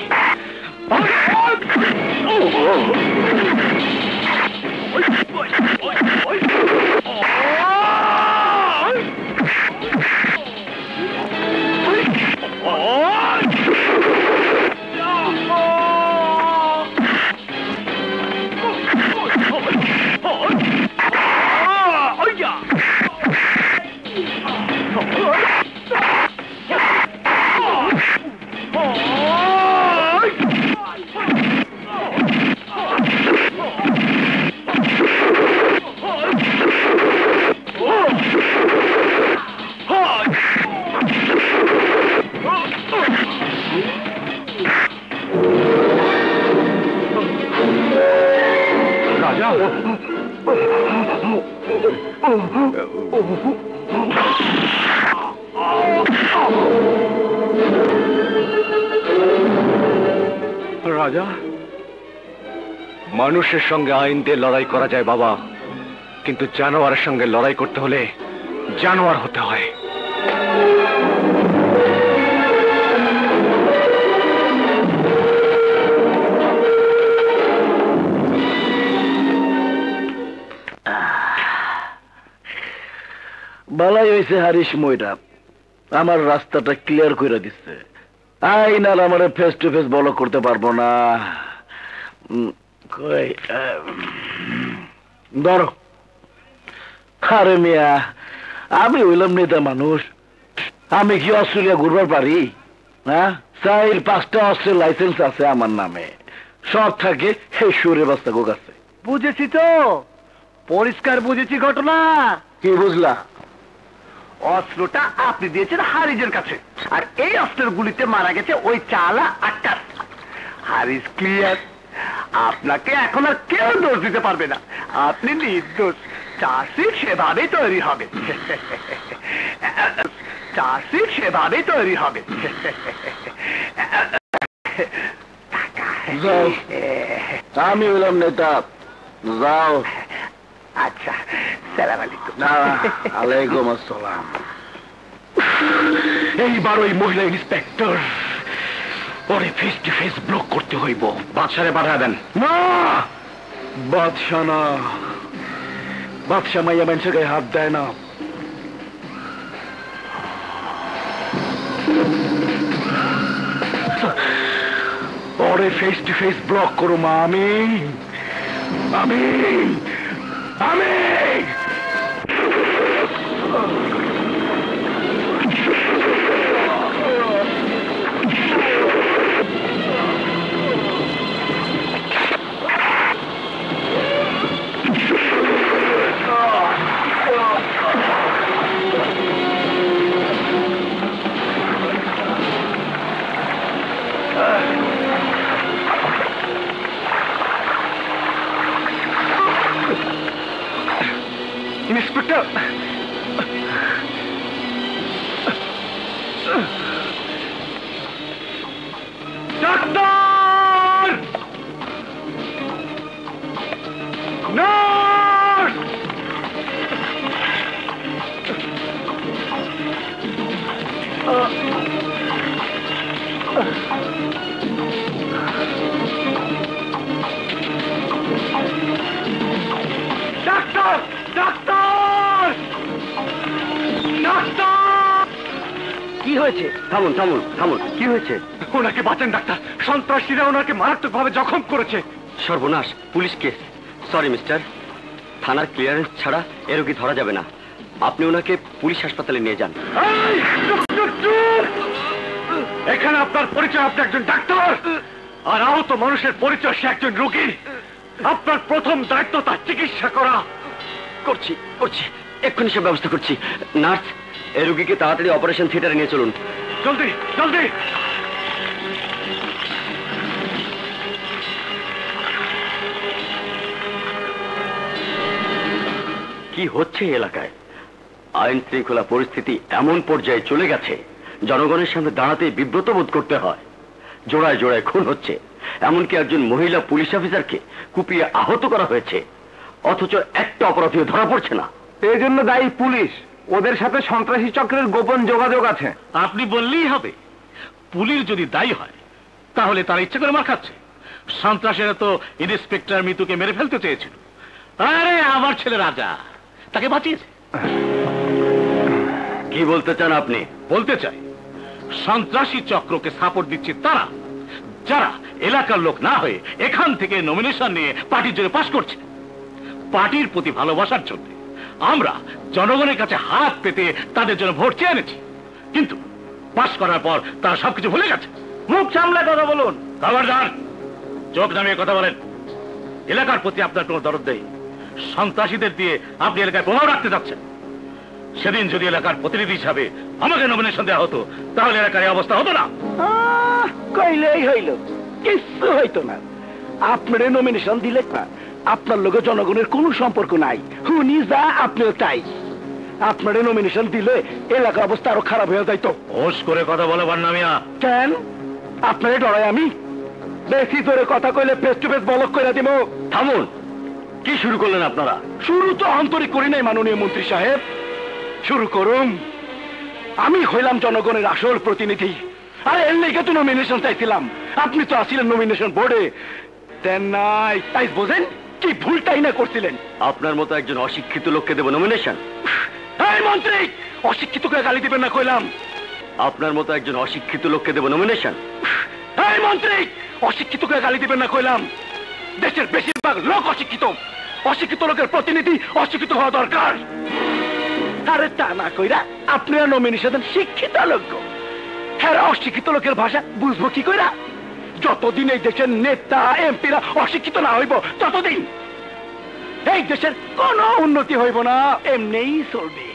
রাজা, মানুষের সঙ্গে আইন দিয়ে লড়াই করা যায় বাবা, কিন্তু জানোয়ারের সঙ্গে লড়াই করতে হলে জানোয়ার হতে হয়। বালাই হয়েছে হারিস মইটা আমার রাস্তাটা ক্লিয়ার করে দিচ্ছে। আইন আর আমার ফেস টু ফেস বলো করতে পারবো না। ধরো, আরে মিয়া, আমি হইলাম নেতা মানুষ, আমি কি অস্ট্রেলিয়া ঘুরবার পারি? হ্যাঁ, চাইর পাঁচটা অস্ট্রেলিয়া লাইসেন্স আছে আমার নামে, সব থাকে সেই সুরে বাস্তা গোক আছে। বুঝেছি তো, পরিষ্কার বুঝেছি ঘটনা। কি বুঝলা? অস্ত্রটা আপনি দিয়েছেন হারিজের কাছে, আর এই অস্ত্রের গুলিতে মারা গেছে ওই চালা আক্কাস। হারিজ ক্লিয়ার, আপনাকে এখন আর কেউ দোষ দিতে পারবে না, আপনি নির্দোষ। চাষি সেভাবেই তৈরি হবে, চাষি সেভাবেই তৈরি হবে। যাও, আমি হইলাম নেতা, যাও। আচ্ছা, সালাম আলাইকুম। আলাইকুম আসসালাম। এইবার ওই মহিলা ইন্সপেক্টর ওরে ফেস টু ফেস ব্লক করতে হইব। বাদশারে বাধা দেন। না, বাদশা না, বাদশা মাইয়া মানুষের গায়ে হাত দেয় না। ওরে ফেস টু ফেস ব্লক করো মা। আমি আমি আমি inspector, doctor, nurse, doctor, doctor, doctor. কি হয়েছে? থামুন থামুন থামুন, কি হয়েছে? ওনাকে বাঁচান ডাক্তার, সন্ত্রাসীরা ওনাকে মারাত্মকভাবে জখম করেছে। সর্বনাশ, পুলিশ কেস। সরি মিস্টার, থানার ক্লিয়ারেন্স ছাড়া এ রোগী ধরা যাবে না। আপনি ওনাকে পুলিশ হাসপাতালে নিয়ে যান। এই, চুপ, চুপ, চুপ! এখানে আপনার পরিচয় আপনি একজন ডাক্তার, আর আহত মানুষের পরিচয় সে একজন রোগী। আপনার প্রথম দায়িত্ব তার চিকিৎসা করা। করছি করছি এক্ষুনি সব ব্যবস্থা করছি। নার্স, এই রোগীকে তাড়াতাড়ি অপারেশন থিয়েটারে নিয়ে চলুন। জলদি জলদি। কি হচ্ছে এলাকায়? আইন শৃঙ্খলা পরিস্থিতি এমন পর্যায়ে চলে গেছে, জনগণের সামনে দাঁড়াতে বিব্রত বোধ করতে হয়। জোড়ায় জোড়ায় খুন হচ্ছে, এমনকি একজন মহিলা পুলিশ অফিসারকে কুপিয়ে আহত করা হয়েছে, অথচ একটা অপরাধীও ধরা পড়ছে না। এই জন্য দায়ী পুলিশ, ওদের সাথে সন্ত্রাসী চক্রের গোপন যোগাযোগ আছে। আপনি বললেই হবে, পুলিশ যদি দায়ী হয় তাহলে তারা ইচ্ছে করে মার খাচ্ছে। সন্ত্রাসীরা তো ইন্সপেক্টর মিতুকে মেরে ফেলতে চেয়েছিল, আরে আমার ছেলে রাজা তাকে বাঁচিয়েছে। কি বলতে চান আপনি? বলতে চাই, সন্ত্রাসী চক্রকে সাপোর্ট দিচ্ছে তারা, যারা এলাকার লোক না হয়ে এখান থেকে নমিনেশন নিয়ে পার্টির জন্য পাশ করছে। পার্টির প্রতি ভালোবাসার জন্য আমরা জনগণের কাছে হাত পেতে তাদের জন্য ভোট চেয়ে এনেছি, কিন্তু পাশ করার পর তারা সবকিছু ভুলে গেছে। মুখ সামলে কথা বলুন। খবরদার, চোখ নামিয়ে কথা বলেন। এলাকার প্রতি আপনার কোনো দরদ নেই। সন্ত্রাসীদের দিয়ে আপনি এলাকায় প্রভাব রাখতে যাচ্ছেন। সেদিন যদি এলাকার প্রতিনিধি হিসাবে আমাকে নমিনেশন দেওয়া হতো তাহলে এলাকার এই অবস্থা হতো না। আহ, কইলেই হইল, কিচ্ছু হইতো না। আপনারে নমিনেশন দিলে না, আপনার লোকে জনগণের কোনো সম্পর্ক নাই, হুনি যা আপনিও তাই। আপনারে নমিনেশন দিলে এলাকার অবস্থা আরো খারাপ হয়ে যাইতো। হোশ করে কথা বলে বান্নামিয়া। কেন আপনারে ডরাই আমি? বেশি জোরে কথা কইলে ফেস টু ফেস বলক করে দিব। থামুন, কি শুরু করলেন আপনারা? শুরু তো আন্তরিক করি নাই মাননীয় মন্ত্রী সাহেব, শুরু করুন। আমি হইলাম জনগণের আসল প্রতিনিধি, আর এর লেগে তো নমিনেশন চাইছিলাম। আপনি তো আসিলেন নমিনেশন বোর্ডে, দেন নাই, তাই বোঝেন কি ভুলটাই না করছিলেন। আপনার মতো একজন অশিক্ষিত লোককে দেব নমিনেশন? এই মন্ত্রী, অশিক্ষিতকে গালি দিবেন না কইলাম। আপনার মতো একজন অশিক্ষিত লোককে দেব নমিনেশন? এই মন্ত্রী, অশিক্ষিতকে গালি দিবেন না কইলাম। দেশের বেশিরভাগ লোক অশিক্ষিত, অশিক্ষিত লোকের প্রতিনিধি অশিক্ষিত হওয়া দরকার। আরে তা না কইরা আপনারা নমিনেশন দেন শিক্ষিত লোক, হ্যাঁ অশিক্ষিত লোকের ভাষা বুঝবো কি কইরা? যতদিন এই দেশের নেতা এমপিরা অশিক্ষিত না হইব ততদিন এই দেশের কোনো উন্নতি হইব না, এমনিই চলবে।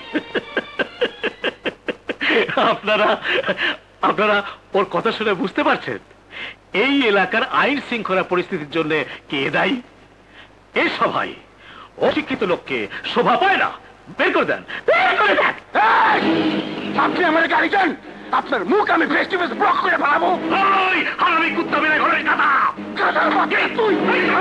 আপনারা আপনারা ওর কথা শুনে বুঝতে পারছেন এই এলাকার আইন শৃঙ্খলা পরিস্থিতির জন্য কে দায়ী? এই সভায় অশিক্ষিত লোককে শোভা পায় না। বের করে দেন, বের করে দেন। আপনি আমার গাড়ি যান, আপনার মুখ আমি ফেস টু ফেস ব্লক করে ফেলাবো। ওই হারামি কুত্তা মেরে ঘরের কাটা কাদার মাঝে তুই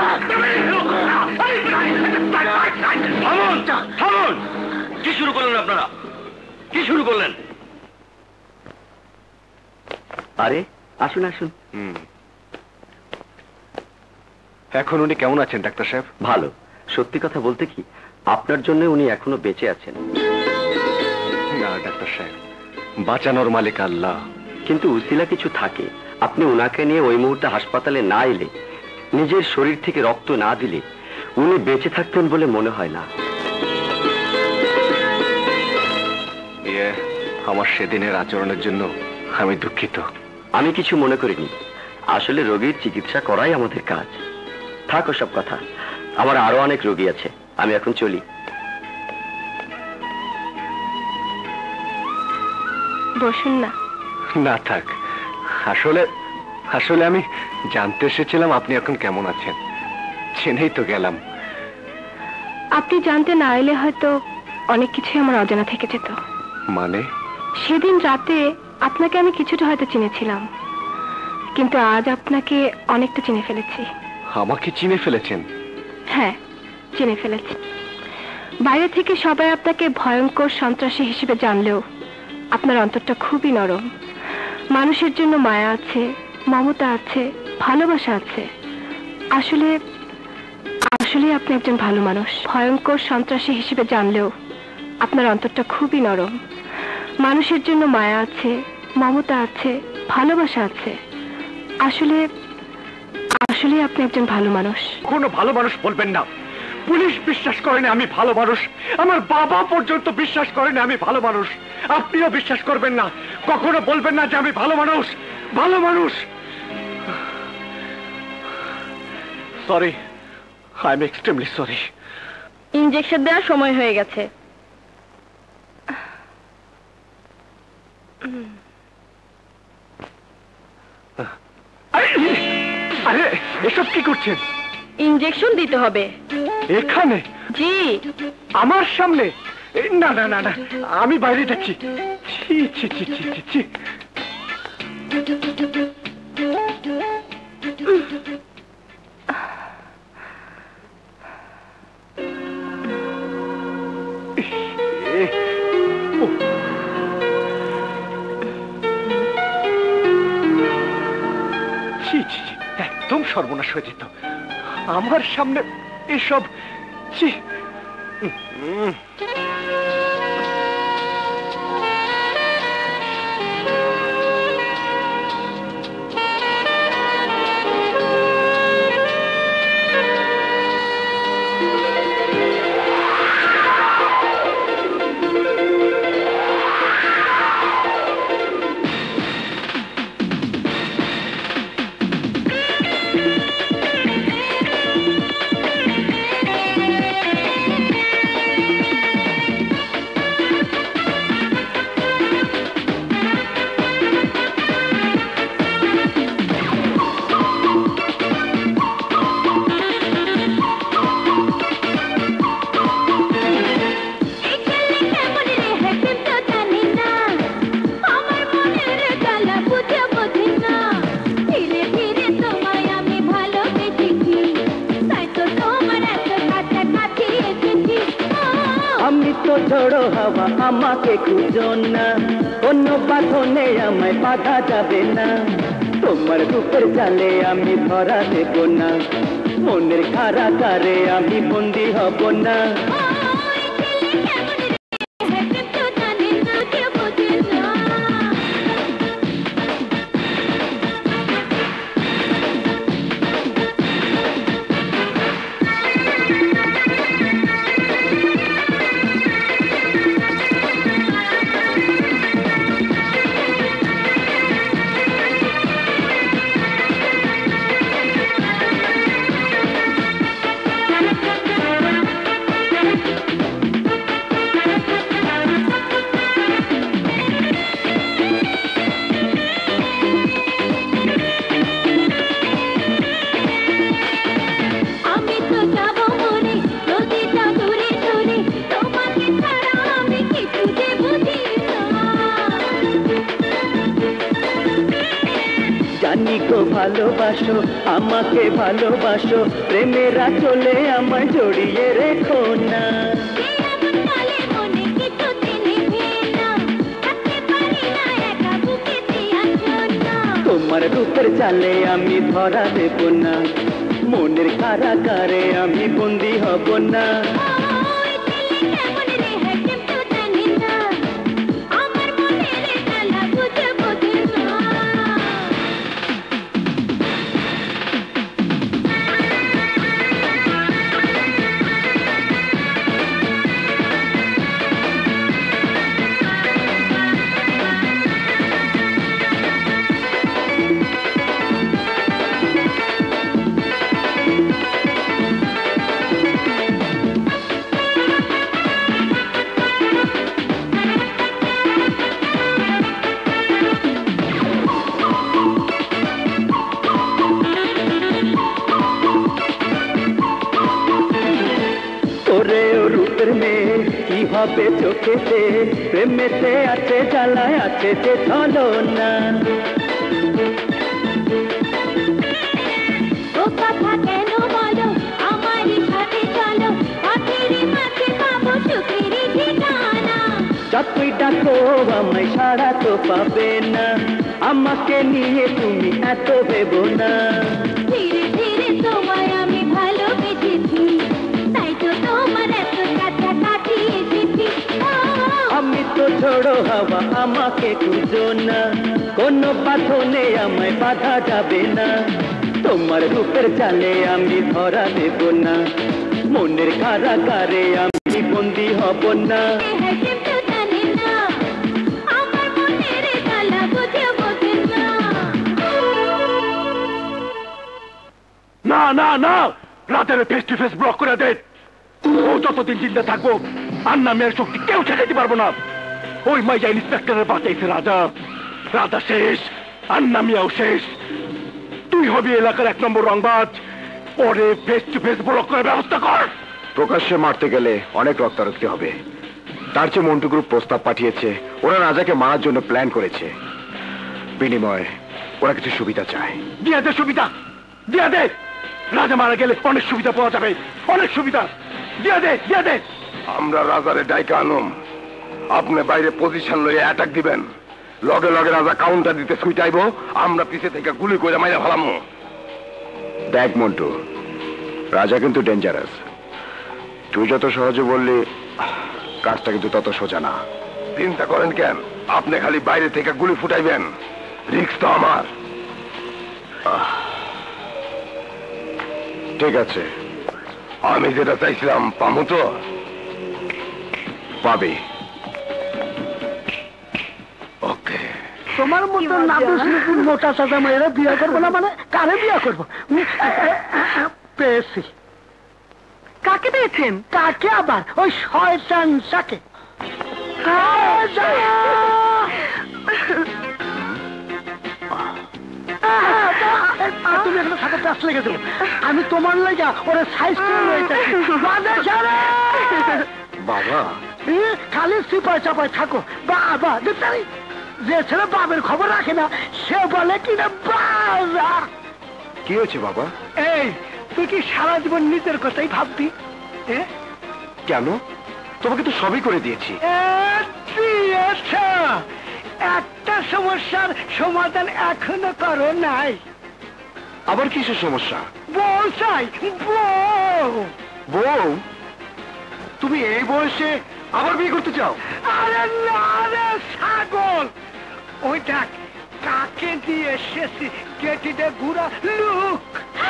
থামুন, থামুন! কি শুরু করলেন আপনারা? কি শুরু করলেন? আরে আসুন আসুন। এখন উনি কেমন আছেন ডাক্তার সাহেব? ভালো। সত্যি কথা বলতে কি, আপনার জন্য উনি এখনো বেঁচে আছেন। না ডাক্তার সাহেব, বাঁচানোর মালিক আল্লাহ। কিন্তু উসিলা কিছু থাকে। আপনি ওনাকে নিয়ে ওই মুহূর্তে হাসপাতালে না এলে, নিজের শরীর থেকে রক্ত না দিলে উনি বেঁচে থাকতেন বলে মনে হয় না। ইয়ে, আমার সেদিনের আচরণের জন্য আমি দুঃখিত। আমি কিছু মনে করিনি। আসলে রোগীর চিকিৎসা করাই আমাদের কাজ। থাক ওসব কথা, আমার আরো অনেক রোগী আছে। আমি এখন চলি। বসুন না। না থাক, আসলে আসলে আমি জানতে এসেছিলাম আপনি এখন কেমন আছেন, জেনেই তো গেলাম। আপনি জানতে না এলে হয়তো অনেক কিছুই আমার অজানা থেকে যেত। মানে? সেদিন রাতে আপনাকে আমি কিছুটা হয়তো চিনেছিলাম, কিন্তু আজ আপনাকে অনেকটা চিনে ফেলেছি। আমাকে চিনে ফেলেছেন? হ্যাঁ, চিনে ফেলেছি। বাইরে থেকে সবাই আপনাকে ভয়ঙ্কর সন্ত্রাসী হিসেবে জানলেও আপনার অন্তরটা খুবই নরম। মানুষের জন্য মায়া আছে, মমতা আছে, ভালোবাসা আছে। আসলে আসলে আপনি একজন ভালো মানুষ। ভয়ঙ্কর সন্ত্রাসী হিসেবে জানলেও আপনার অন্তরটা খুবই নরম। মানুষের জন্য মায়া আছে, মমতা আছে, ভালোবাসা আছে। আসলে আসলে আপনি একজন ভালো মানুষ। কোনো ভালো মানুষ বলবেন না। পুলিশ বিশ্বাস করে না আমি ভালো মানুষ, আমার বাবা পর্যন্ত বিশ্বাস করে না আমি ভালো মানুষ। আপনিও বিশ্বাস করবেন না, কখনো বলবেন না যে আমি ভালো মানুষ। ভালো মানুষ। Sorry, I am extremely sorry. Injection দেওয়ার সময় হয়ে গেছে। আরে এসব কি করছেন? ইনজেকশন দিতে হবে। এখানে? জি। আমার সামনে? এই, না না না না, আমি বাইরে যাচ্ছি। ছি ছি ছি ছি ছি ছি। ছি ছি ছি, একদম সর্বনাশ হয়ে যেত আমার সামনে এসব। ছি উম, ঝড়ো হাওয়া আমাকে খুঁজো না, কোনো বাঁধনে আমায় বাধা যাবে না, তোমার রূপের জালে আমি ধরা দেব না, মনের কারাগারে আমি বন্দি হব না। ভালোবাসো আমাকে ভালোবাসো, প্রেমেরা চলে আমায় জড়িয়ে রেখো না। তোমার রূপের জালে আমি ধরা দেব না, মনের কারাগারে আমি বন্দি হব না। হবে চোখেতে প্রেমেতে আছে জ্বালায় আছে যে ছলনা। ও কথা কেন বলো আমারই সাথে চলো, পথেরই মাঝে পাবো সুখেরই ঠিকানা। যতই ডাকো আমায় সাড়া তো পাবে না, আমাকে নিয়ে তুমি এত ভেবো না। ধীরে ধীরে তোমায় আমি ভালোবেসেছি, তাই তো তোমার এত কাছাকাছি এসেছি। আমি তো ঝড়ো হাওয়া আমাকে খুঁজো না, কোনো বাঁধনে আমায় বাধা যাবে না। তোমার রূপের জালে আমি ধরা দেব না, মনের কারাগারে আমি বন্দি হব না। না না না, রাতের ফেস টু ফেস ব্লক করে দেন। ও যতদিন চিন্তা থাকবো আন্না মেয়ের শক্তি কেউ ঠেকাইতে পারবো না। ওই মাইয়া ইন্সপেক্টরের বাঁচাইছে রাজা, রাজা শেষ, আন্না মিয়াও শেষ। তুই হবি এলাকার এক নম্বর রংবাজ, পরে ফেস টু ফেস ব্লক করার ব্যবস্থা কর। প্রকাশ্যে মারতে গেলে অনেক রক্তারক্তি হবে, তার চেয়ে মন্টু গ্রুপ প্রস্তাব পাঠিয়েছে, ওরা রাজাকে মারার জন্য প্ল্যান করেছে। বিনিময়ে ওরা কিছু সুবিধা চায়। দিয়া দে সুবিধা, দিয়া দে। রাজা মারা গেলে অনেক সুবিধা পাওয়া যাবে, অনেক সুবিধা। দিয়া দে, দিয়া দে। আমরা রাজারে ডাইকা আনুম, আপনি বাইরে পজিশন লইয়া অ্যাটাক দিবেন, লগে লগে রাজা কাউন্টার দিতে ছুটাইবো, আমরা পিছে থেকে গুলি করে মাইরা ফেলামো। দেখ মন্টু, রাজা কিন্তু ডেঞ্জারাস। তুই যত সহজে বললি, কাজটা কিন্তু তত সোজা না। চিন্তা করেন কেন? আপনি খালি বাইরে থেকে গুলি ফুটাইবেন, রিস্ক তো আমার। ঠিক আছে, আমি যেটা চাইছিলাম পামু তো? পাবি। ওকে। তোমার মতো নাদুস নুপুর মোটা সাজা মেয়েরা বিয়ে করবো না মানে কারে বিয়ে করবো? উম, এ, এ, এ, এ, পেয়েছি। কাকে পেয়েছেন? কাকে আবার? ওই শয়তান সাকে। তুমি এখানে সাথে প্যাস লেগে দেবো। আমি তোমার লেগা ওরে সাইজ করে রয়েছি। বাবা, খালি সিপাই চাপাই থাকো। বাবা দেখতারি, যে ছেলে বাবের খবর রাখে না সে বলে কিনা বাবা। কি হয়েছে বাবা? এই তুই কি সারা জীবন নিজের কথাই ভাববি? কেন? তোমাকে তো সবই করে দিয়েছি। একটা সমস্যার সমাধান এখনো করো নাই। আবার কিসের সমস্যা? বউ চাই, বউ। বউ? তুমি এই বয়সে আবার বিয়ে করতে চাও? আরে না রে ছাগল, ওই দেখ কাকে দিয়ে এসেছি, কেটিতে ঘুরা লুক।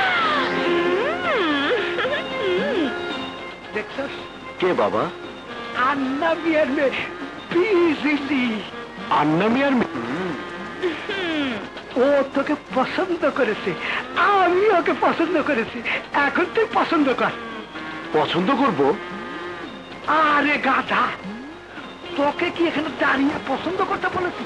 দেখছস? কে বাবা? আন্না বিয়ের মেয়ে বিজিলি। আন্না মিয়ার মেয়ে? ও তোকে পছন্দ করেছে, আমি ওকে পছন্দ করেছি। এখন তুই পছন্দ কর। পছন্দ করব? আরে গাধা, তোকে কি এখানে দাঁড়িয়ে পছন্দ করতে বলেছি?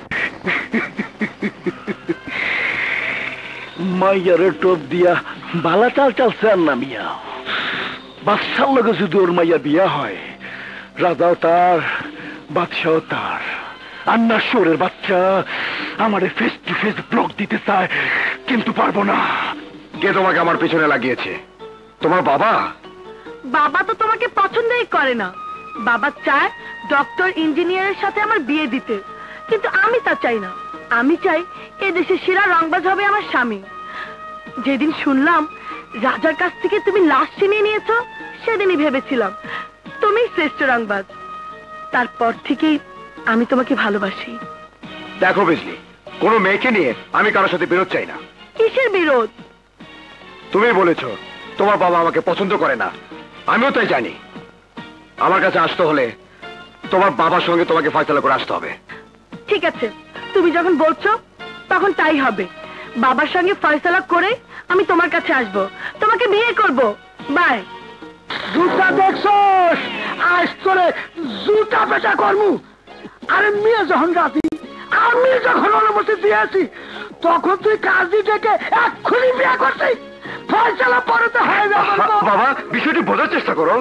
মাইয়ারে টোপ দিয়া বালা চাল চালছে আন্না মিয়া। বাদশার লগে যদি ওর মাইয়া বিয়া হয়, রাজাও তার, বাদশাও তার। আন্না শোরের বাচ্চা আমারে ফেস টু ফেস ব্লক দিতে চায়, কিন্তু পারবো না। কে তোমাকে আমার পেছনে লাগিয়েছে? তোমার বাবা? বাবা তো তোমাকে পছন্দই করে না। বাবা চায় ডক্টর ইঞ্জিনিয়ারের সাথে আমার বিয়ে দিতে, কিন্তু আমি তা চাই না। আমি চাই এ দেশের সেরা রংবাজ হবে আমার স্বামী। যেদিন শুনলাম রাজার কাছ থেকে তুমি লাশ ছিনিয়ে নিয়েছো, সেদিনই ভেবেছিলাম তুমি শ্রেষ্ঠ রংবাজ। তারপর থেকেই আমি তোমাকে ভালোবাসি। দেখো বিজলি, কোনো মেয়েকে নিয়ে আমি কারোর সাথে বিরোধ চাই না। কিসের বিরোধ? তুমি বলেছো তোমার বাবা আমাকে পছন্দ করে না, আমিও তাই জানি। আমার কাছে আসতে হলে তোমার বাবার সঙ্গে তোমাকে ফয়সালা করে আসতে হবে। ঠিক আছে, তুমি যখন বলছো তখন তাই হবে। বাবার সঙ্গে ফয়সালা করে আমি তোমার কাছে আসব, তোমাকে বিয়ে করব। বাই। জুতা দেখছস? আজ তোরে জুতা পেটা করমু। আরে মেয়ে যখন রাতি, আমি যখন অনুমতি দিয়েছি, তখন তুই কাজী ডেকে এক্ষুনি বিয়ে করছিস। ফয়সালা পরে তো হয়ে যাবে। বাবা, বিষয়টি বোঝার চেষ্টা করো।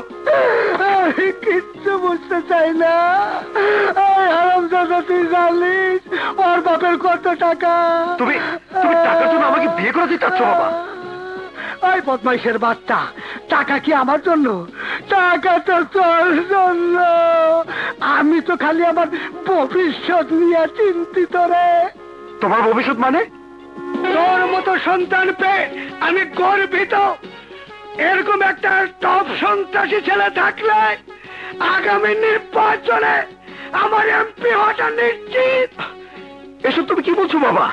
কিচ্ছু বুঝতে চাই না। হারামজাদা, তুই জানিস ওর বাপের কত টাকা? তুমি তুমি টাকার জন্য আমাকে বিয়ে করাতে চাচ্ছ বাবা? ওই বদমাইশের বাচ্চা, টাকা কি আমার জন্য? টাকা তো তোর জন্য। আমি তো খালি আমার ভবিষ্যৎ নিয়ে চিন্তিত রে। তোমার ভবিষ্যৎ মানে? তোর মতো সন্তান পেয়ে আমি গর্বিত। এরকম একটা টপ সন্ত্রাসী ছেলে থাকলে আগামী নির্বাচনে আমার এমপি হওয়াটা নিশ্চিত। এসব তুমি কি বলছো বাবা?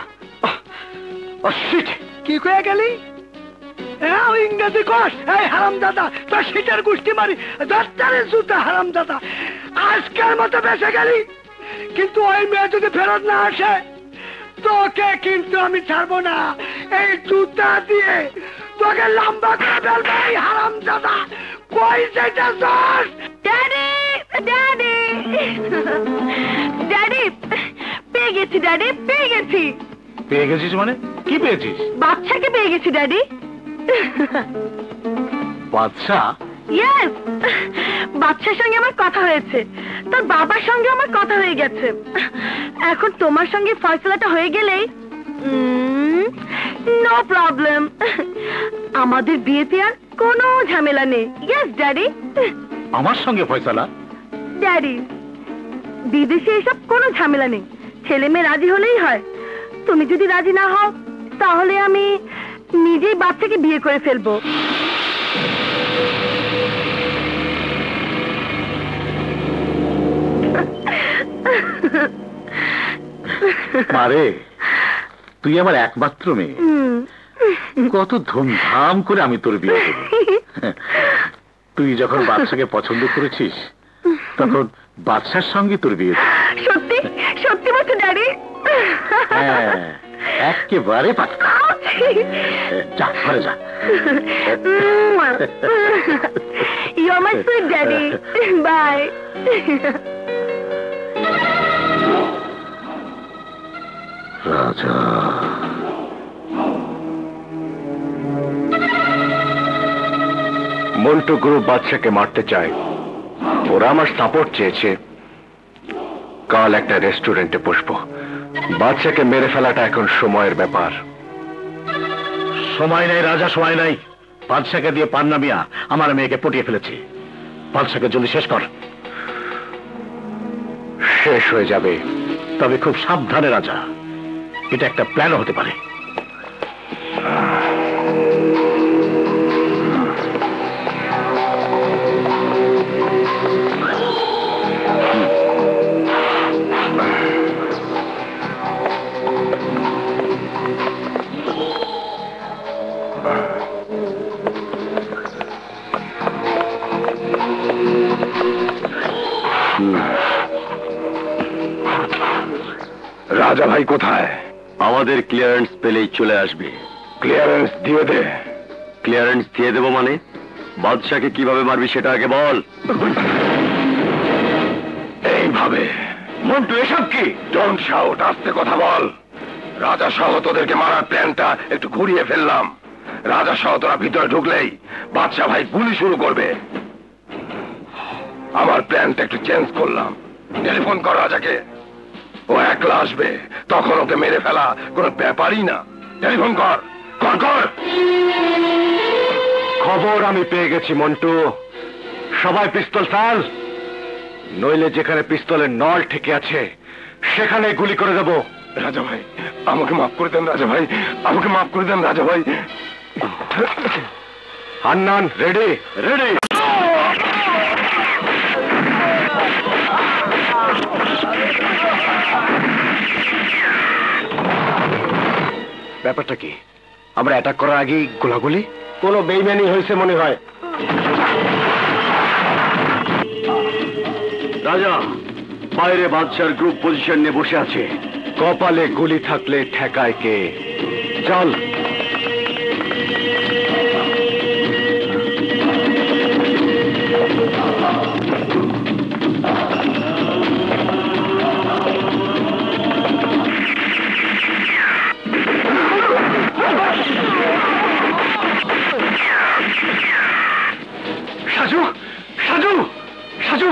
কি কয়ে গেলি? ইংরেজি কস? এই হারাম দাদা, তোর সিটের গোষ্ঠী মারি দশটারে জুতা। হারাম দাদা, আজকের মতো বেঁচে গেলি, কিন্তু ওই মেয়ে যদি ফেরত না আসে, তোকে কিন্তু আমি ছাড়বো না। এই জুতা দিয়ে তোকে লম্বা করে ফেলবো। এই হারাম দাদা, কই যেটা দোষ? ড্যাডি, ড্যাডি, ড্যাডি, পেয়ে গেছি ড্যাডি, পেয়ে গেছি। পেয়ে গেছিস মানে? কি পেয়েছিস? বাচ্চাকে পেয়ে গেছি ড্যাডি। বাদশা? ইয়েস, বাচ্চার সঙ্গে আমার কথা হয়েছে, তোর বাবার সঙ্গে আমার কথা হয়ে গেছে। এখন তোমার সঙ্গে ফয়সালাটা হয়ে গেলেই নো প্রবলেম। আমাদের বিয়েতে আর কোনো ঝামেলা নেই। Yes daddy. আমার সঙ্গে ফয়সালা? ড্যাডি, বিদেশে এসব কোনো ঝামেলা নেই, ছেলে মেয়ে রাজি হলেই হয়। তুমি যদি রাজি না হও তাহলে আমি নিজেই বাচ্চাকে বিয়ে করে ফেলবো। মারে, তুই আমার একমাত্র মেয়ে, কত ধুমধাম করে আমি তোর বিয়ে দেব। তুই যখন বাদশাকে পছন্দ করেছিস তখন বাদশার সঙ্গে তোর বিয়ে দেব। সত্যি সত্যি বলছো ড্যাডি? হ্যাঁ, একেবারে পাক্কা। যা ঘরে যা। You are my sweet daddy. Bye. রাজা, মন্টু গ্রুপ বাদশাকে মারতে চায়, ওরা আমার সাপোর্ট চেয়েছে। কাল একটা রেস্টুরেন্টে বসবো। বাদশাকে মেরে ফেলাটা এখন সময়ের ব্যাপার। সময় নাই রাজা, সময় নাই। বাদশাকে দিয়ে পান্না মিয়া আমার মেয়েকে পটিয়ে ফেলেছে। বাদশাকে জলদি শেষ কর। শেষ হয়ে যাবে, তবে খুব সাবধানে রাজা, এটা একটা প্ল্যানও হতে পারে। রাজা ভাই কোথায়? আমাদের ক্লিয়ারেন্স পেলেই চলে আসবে। ক্লিয়ারেন্স দিয়ে দে। ক্লিয়ারেন্স দিয়ে দেবো মানে? বাদশাকে কিভাবে মারবি সেটা আগে বল। এইভাবে। মন্টু, এসব কি? ডোন্ট শাউট, আস্তে কথা বল। রাজা সহ তোদেরকে মারার প্ল্যানটা একটু ঘুরিয়ে ফেললাম। রাজা সহ তোরা ভিতরে ঢুকলেই বাদশা ভাই গুলি শুরু করবে। আমার প্ল্যানটা একটু চেঞ্জ করলাম। টেলিফোন কর রাজাকে, ও একলা আসবে, তখন ওকে মেরে ফেলা কোনো ব্যাপারই না। টেলিফোন কর, কর কর। খবর আমি পেয়ে গেছি মন্টু। সবাই পিস্তল ফেল, নইলে যেখানে পিস্তলের নল ঠেকে আছে সেখানে গুলি করে দেব। রাজা ভাই, আমাকে মাফ করে দেন রাজা ভাই, আমাকে মাফ করে দেন রাজা ভাই। হান্নান রেডি? রেডি। ব্যাপারটা কি? আমরা অ্যাটাক করার আগেই গোলাগুলি? কোনো বেইমানি হয়েছে মনে হয়। রাজা, বাইরে বাদশার গ্রুপ পজিশন নিয়ে বসে আছে। কপালে গুলি থাকলে ঠেকায় কে? চল। সাজু, সাজু, সাজু।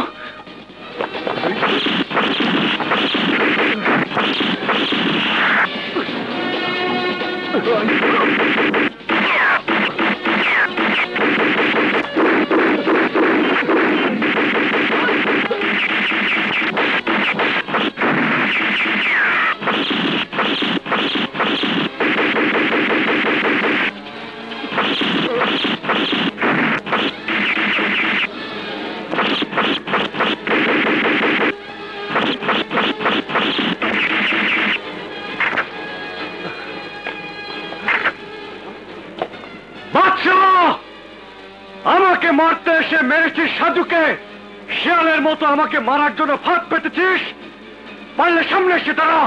আমাকে মারতে এসে মেরেছিস সাজুকে, শিয়ালের মতো আমাকে মারার জন্য ফাঁদ পেতেছিস। পারলে সামনে এসে দাঁড়া,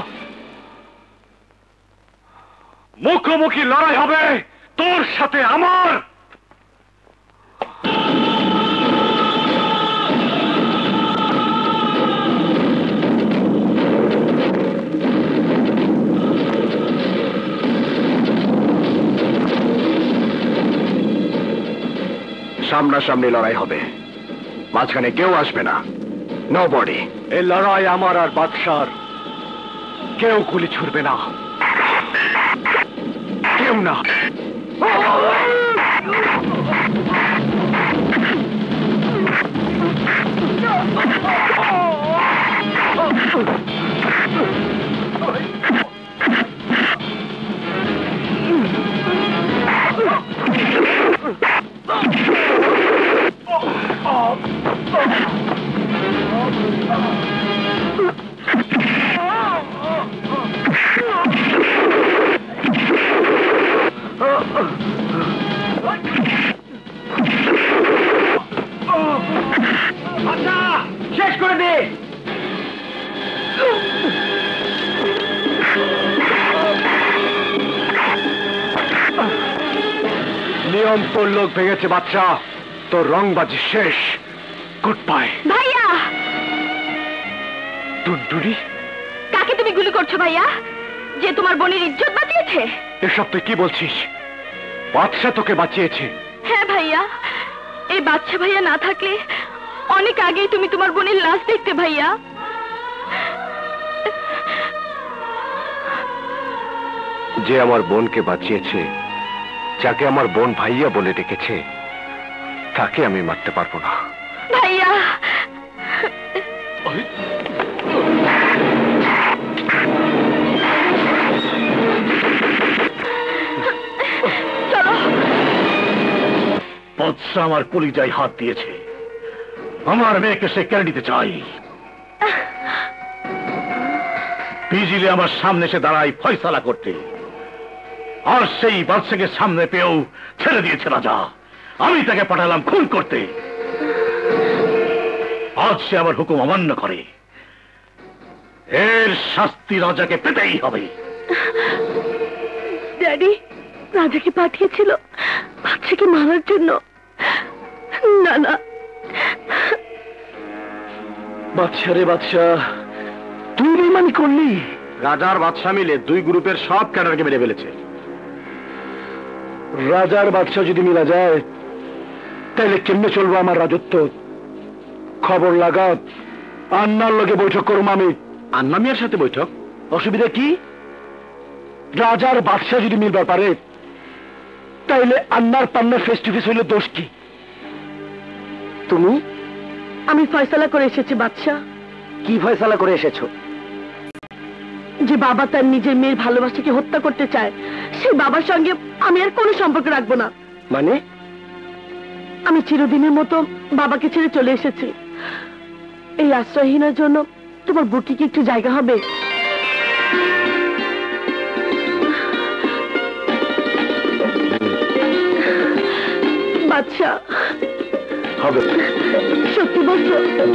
মুখোমুখি লড়াই হবে তোর সাথে আমার। সামনাসামনি লড়াই হবে, মাঝখানে কেউ আসবে না। Nobody. এই লড়াই আমার আর বাদশার, কেউ গুলি ছুড়বে না, কেউ না। নিয়ম তোর লোক ভেঙেছে বাচ্চা, তোর রংবাজি শেষ। Goodbye. ভাইয়া, টুনটুনি, কাকে তুমি গুলি করছো ভাইয়া? যে তোমার বোনের ইজ্জত বাঁচিয়েছে? এসব তুই কি বলছিস? বাদশা তোকে বাঁচিয়েছে। হ্যাঁ ভাইয়া, এই বাচ্চা ভাইয়া না থাকলে অনেক আগেই তুমি তোমার বোনের লাশ দেখতে ভাইয়া। যে আমার বোনকে বাঁচিয়েছে, যাকে আমার বোন ভাইয়া বলে ডেকেছে, তাকে আমি মারতে পারবো না। ভাইয়া, চলো। বাদশা আমার কলিজায় হাত দিয়েছে, আমার মেয়েকে সে কেড়ে নিতে চাই। বিজিলে আমার সামনে এসে দাঁড়াই ফয়সালা করতে, আর সেই বাদশাকে সামনে পেয়েও ছেড়ে দিয়েছে রাজা। আমি তাকে পাঠালাম খুন করতে, আজ সে আমার হুকুম অমান্য করে। এর শাস্তি রাজাকে পেতেই হবে। ড্যাডি রাজাকে পাঠিয়েছিল বাচ্চাকে মারার জন্য? না না, বাদশা রে বাদশা, তুই বেইমানি করলি? রাজার বাদশা মিলে দুই গ্রুপের সব ক্যাডারকে মেরে ফেলেছে। রাজার বাদশা যদি মিলা যায়, তাইলে কেমনে চলবো আমার রাজত্ব? খবর লাগা, আন্নার লগে বৈঠক করুম আমি। আন্না মিয়ার সাথে বৈঠক? অসুবিধা কি? রাজার বাদশা যদি মিলবার পারে, তাইলে আন্নার পান্নার ফেস টু ফেস হইলে দোষ কি? তুমি? আমি ফয়সালা করে এসেছি বাদশা। কি ফয়সালা করে এসেছো? যে বাবা তার নিজের মেয়ের ভালোবাসাকে হত্যা করতে চায়, সেই বাবার সঙ্গে আমি আর কোনো সম্পর্ক রাখবো না। মানে? আমি চিরদিনের মতো বাবাকে ছেড়ে চলে এসেছি। এই আশ্রয়হীনের জন্য তোমার বুকে কি একটু জায়গা হবে? বাদশা, হবে। সত্যি বলছো?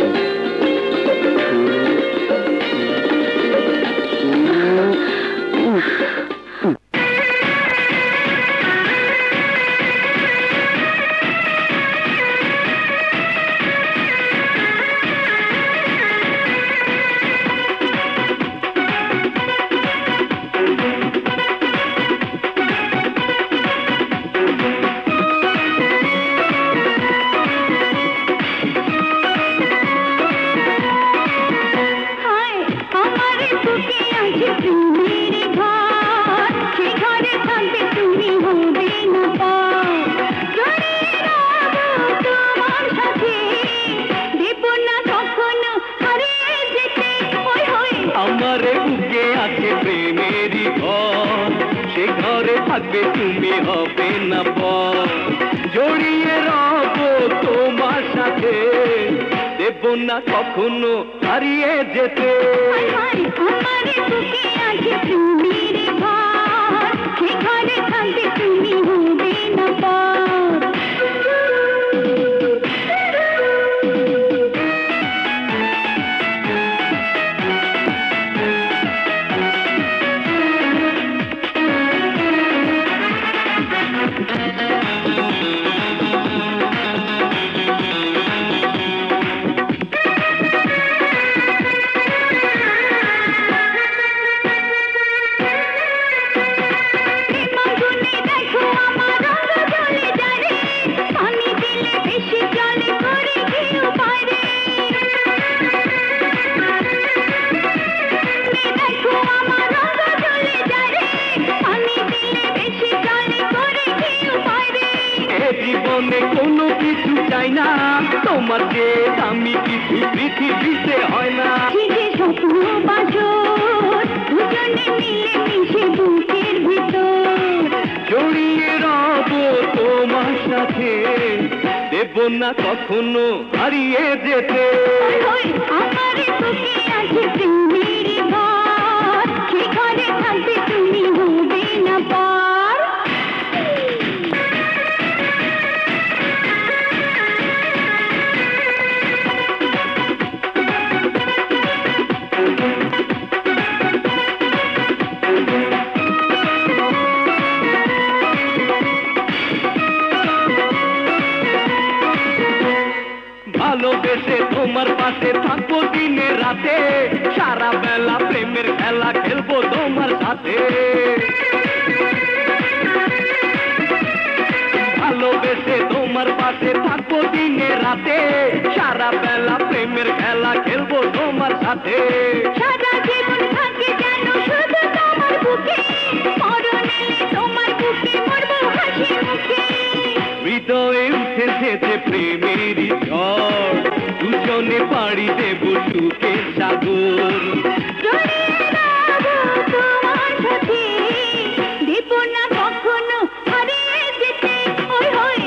তুমি হবে না পর, জড়িয়ে রব তোমার সাথে, দেব না কখনো হারিয়ে যেতে। আমার বুকে আছে প্রেমের ঘর, সে ঘরে থাকবে তুমি হবে না পর। তোমার যে আমি কিছু পৃথিবীতে হয় না, স্বপ্ন বাসর দুজনে মিলে মিশে বুকের ভিতর, জড়িয়ে রব তোমার সাথে, দেব না কখনো হারিয়ে যেতে। আমার বুকে আছে প্রেমের ঘর, সে ঘরে থাকবে তুমি হবে না পার। পাশে থাকবো দিনে রাতে, সারা বেলা প্রেমের খেলা খেলবো তোমার সাথে। ভালোবেসে তোমার পাশে থাকবো দিনে রাতে, সারা বেলা প্রেমের খেলা খেলবো তোমার সাথে। সারা জীবন থাকি যেন শুধু তোমার বুকে, মরণে তোমার বুকে মরবো হাসি মুখে। হৃদয়ে উঠেছে যে প্রেমেরই ঝড়, দুজনে পাড়ি দেব সুখের সাগর। জড়িয়ে রাখবো তোমার সাথে, দেব না কখনো হারিয়ে যেতে। ওই হয়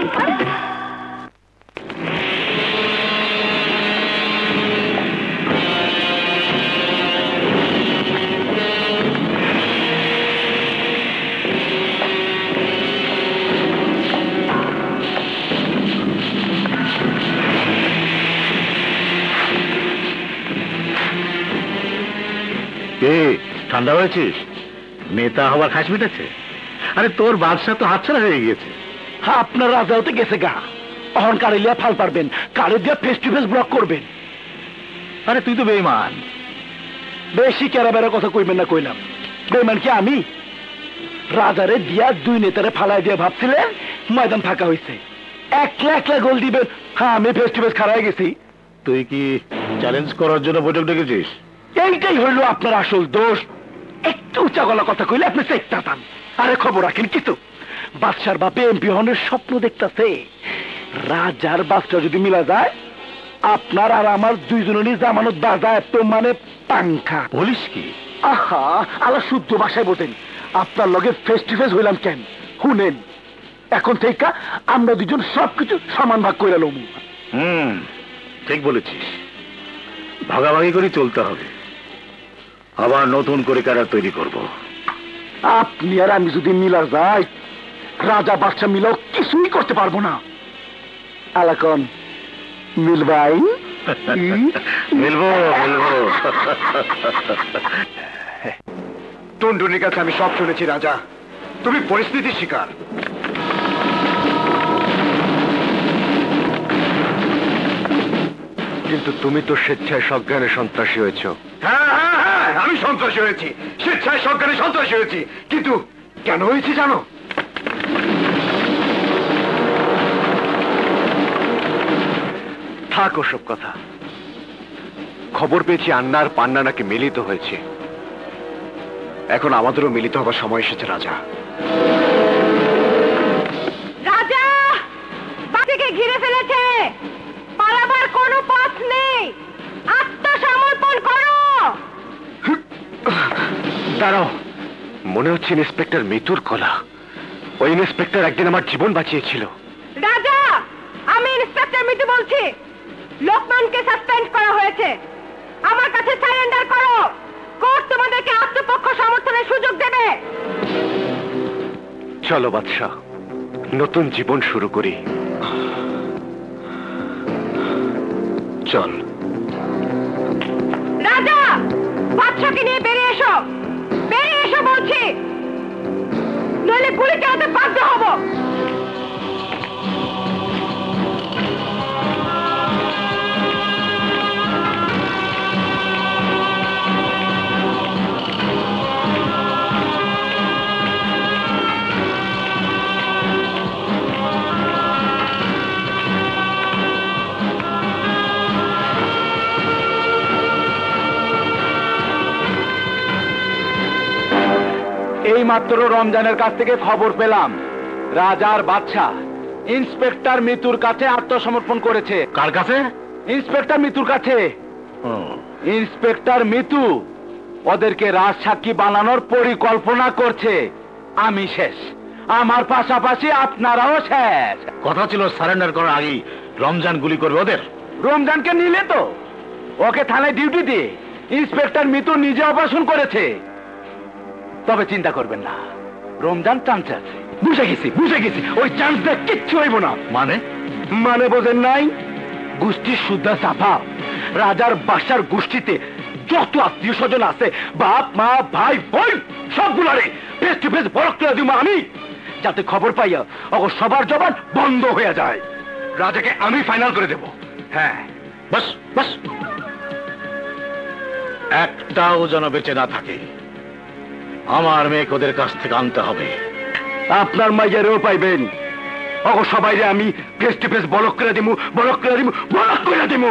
কে ঠান্ডা হয়েছিস? নেতা হওয়ার খাস মিটেছে? আরে তোর বাদশা তো হাতছাড়া হয়ে গিয়েছে। হ্যাঁ, আপনার রাজাও তো গেছে গা। অহন কারেলিয়া ফাল পারবেন, কারে দিয়া ফেস টু ফেস ব্লক করবেন। আরে তুই তো বেঈমান। বেশি কেরা বেড়া কথা কইবেন না কইলাম। বেঈমান কি আমি? রাজারে দিয়া দুই নেতারে ফালাই দিয়ে ভাবছিলেন ময়দান ফাঁকা হয়েছে, একলা একলা গোল দিবেন। হ্যাঁ, আমি ফেস টু ফেস খারাই গেছি। তুই কি চ্যালেঞ্জ করার জন্য বৈঠক ডেকেছিস? এইটাই হইল আপনার আসল দোষ। একটু উঁচা গলা কথা কইলে আপনি চেষ্টা পান। আরে খবর রাখেন কিছু, বাদশার বাপে এমপি হনের স্বপ্ন দেখতেছে। রাজার বাদশা যদি মিলা যায়, আপনার আর আমার দুইজনেরই জামানত বাজায় তো মানে পাংখা। বলিস কি? আহা, আলা শুদ্ধ ভাষায় বোঝেন। আপনার লগে ফেস টু ফেস হইলাম কেন শুনেন, এখন থেকে আমরা দুজন সবকিছু সমান ভাগ করে লম। হুম, ঠিক বলেছিস। ভাগাভাগি করে চলতে হবে, আবার নতুন করে ক্যাডার তৈরি করব। আপনি আর আমি যদি মিলা যাই, রাজা বাদশা মিলাও কিছুই করতে পারবো না। আলাকন মিলবাই? মিলবো মিলবো। টুনটুনির কাছে আমি সব শুনেছি রাজা, তুমি পরিস্থিতির শিকার। কিন্তু তুমি তো স্বেচ্ছায় সজ্ঞানে সন্ত্রাসী হয়েছ। হ্যাঁ হ্যাঁ হ্যাঁ, আমি সন্ত্রাসী হয়েছি, স্বেচ্ছায় সজ্ঞানে সন্ত্রাসী হয়েছি। কিন্তু কেন হয়েছি জানো? থাক ওসব কথা। খবর পেয়েছি আন্না আর পান্না নাকি মিলিত হয়েছে। এখন আমাদেরও মিলিত হবার সময় এসেছে রাজা। রাজা বাতিকে ঘিরে ফেলেছে, পালাবার কোনো পথ নেই, আত্মসমর্পণ করো। দাঁড়াও, মনে হচ্ছে ইন্সপেক্টর মিতুর গলা। ওই ইন্সপেক্টর একদিন আমার জীবন বাঁচিয়েছিল। রাজা, আমি ইন্সপেক্টর মিতু বলছি। লোকমানকে সাসপেন্ড করা হয়েছে, আমার কাছে সারেন্ডার করো। কোর্ট তোমাদেরকে আত্মপক্ষ সমর্থনের সুযোগ দেবে। চলো বাদশা, নতুন জীবন শুরু করি। চল। রাজা, বাদশাকে নিয়ে বেরিয়ে এসো, বেরিয়ে এসো বলছি, নইলে গুলি চালাতে বাধ্য হব। এই মাত্র রমজানের কাছ থেকে খবর পেলাম রাজার বাদশা ইন্সপেক্টর মিতুর কাছে আত্মসমর্পণ করেছে। কার কাছে? ইন্সপেক্টর মিতুর কাছে। ইন্সপেক্টর মিতু ওদেরকে রাজসাক্ষী বানানোর পরিকল্পনা করছে। আমি শেষ, আমার পাশাপাশি আপনারাও শেষ। কথা ছিল সারেন্ডার করার আগেই রমজান গুলি করবে ওদের। রমজানকে নিলে তো ওকে থানায় ডিউটি দিয়ে ইন্সপেক্টর মিতু নিজে অপারেশন করেছে। তবে চিন্তা করবেন না, রমজান চান্স আছে। বুঝে গেছি বুঝে গেছি ওই চান্স দিয়ে কিচ্ছু হইব না। মানে? মানে বোঝেন নাই? গোষ্ঠীর সুদ্ধা সাফা। রাজার বাসার গোষ্ঠীতে যত আত্মীয় স্বজন আছে, বাপ মা ভাই বোন সবগুলারে ফেস টু ফেস বরক করে দিব আমি, যাতে খবর পাইয়া অগর সবার জবান বন্ধ হয়ে যায়। রাজাকে আমি ফাইনাল করে দেব। হ্যাঁ, বাস বাস একটাও যেন বেঁচে না থাকে। আমার মেয়েকে ওদের কাছ থেকে আনতে হবে। আপনার মাইয়ারেও পাইবেন। অগো সবাইরে আমি ফেস টু ফেস বলক করে দিমু, বলক করে দিমু, বলক করে দিমু।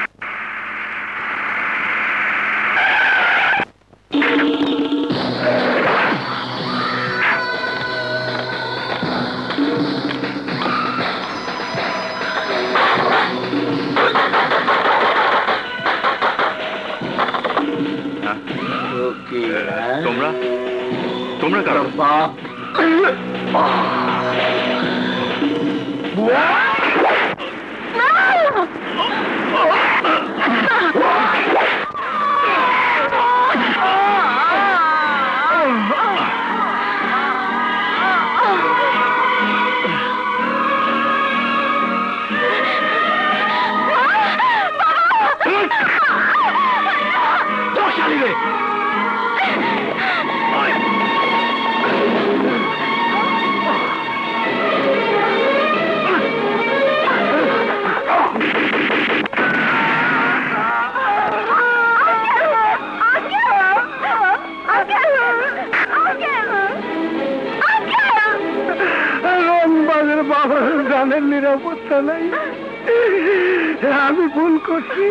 তোমরা তোমরা কারো বাপ বাবার জানের নিরাপত্তা নাই। আমি ভুল করছি।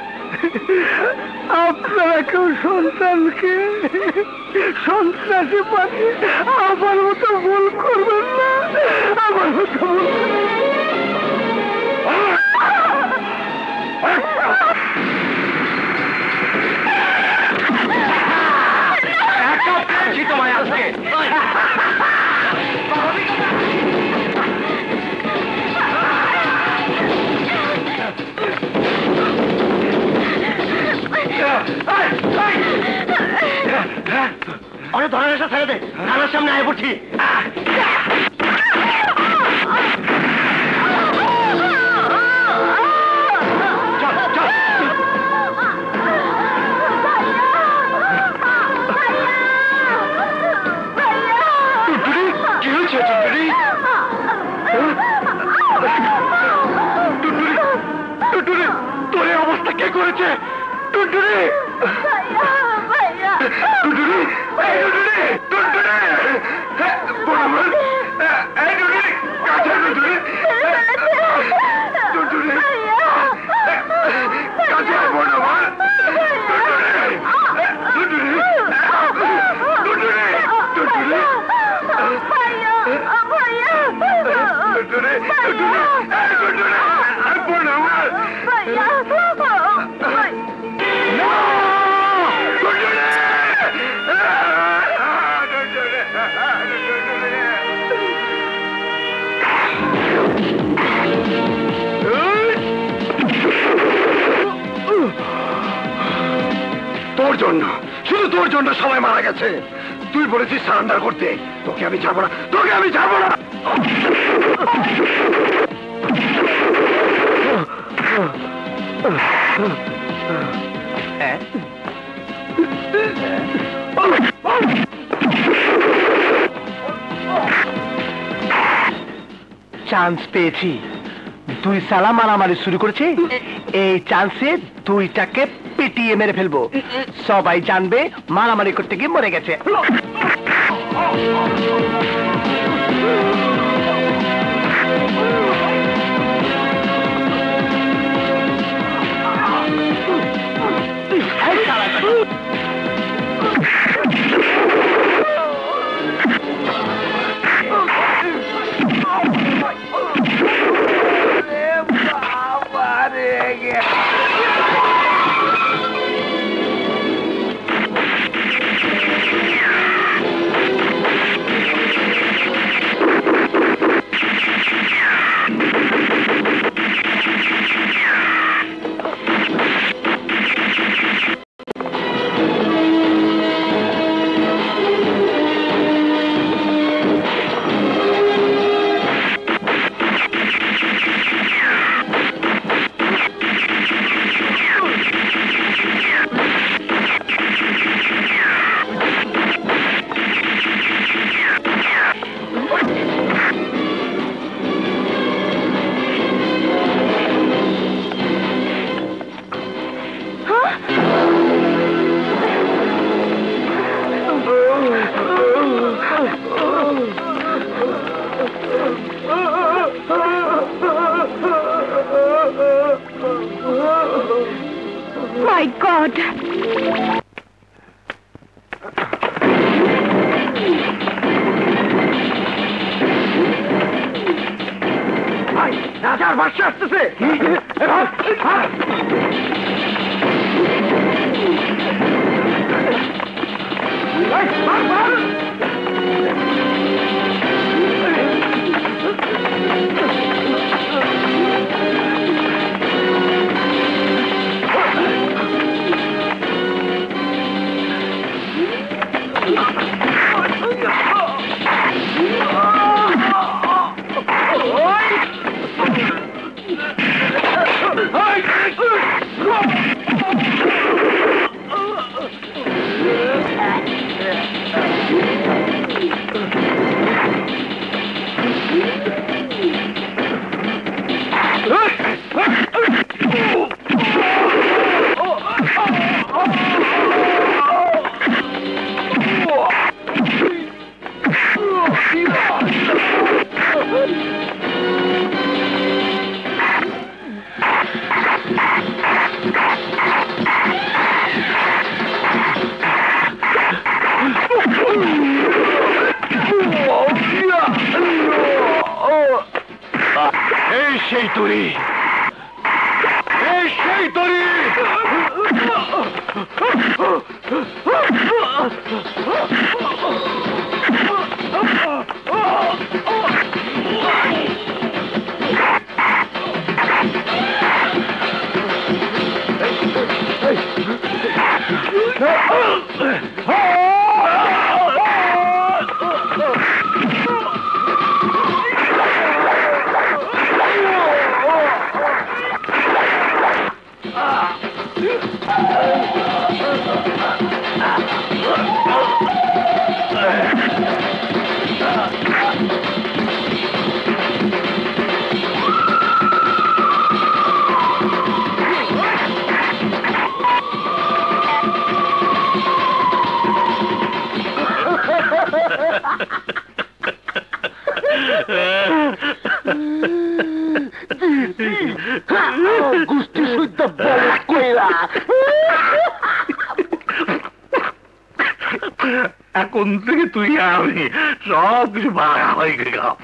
আপনারা কেউ সন্তানকে সন্ত্রাসী পাঠিয়ে আমার মতো ভুল করবেন না। আমার মতো ভুল তোমায় আজকে অনেক ধরনের এসে ছেড়ে দে, থানার সামনে আয় পড়ছি। কি হয়েছে টুটুরি? টুটুরি, তোর এই অবস্থা কে করেছে? টুটুরি, টুটুরি, এই টুটুরি, টুটুরি, বড় এই টুটুরি, কাছে টুটুরি, টুটুরি, কাছে বড় টুটুরি, টুটুরি, টুটুরি, টুটুরি, টুটুরি, টুটুরি, বড় তোর জন্য, শুধু তোর জন্য সবাই মারা গেছে। তুই বলেছিস সারেন্ডার করতে, তোকে আমি ছাড়বো না, তোকে আমি ছাড়বো না। চান্স পেয়েছি। দুই সালা মারামারি শুরু করেছে, এই চান্সে দুইটাকে পিটিয়ে মেরে ফেলবো। সবাই জানবে মারামারি করতে গিয়ে মরে গেছে। My God! রাজার বাদশা আসতেছে। এই সেই তরি, এই সেই তরি। গুষ্টি শুদ্ধ বলে কইরা এখন থেকে তুই আমি সব কিছু ভাড়া হয়ে গেলাম।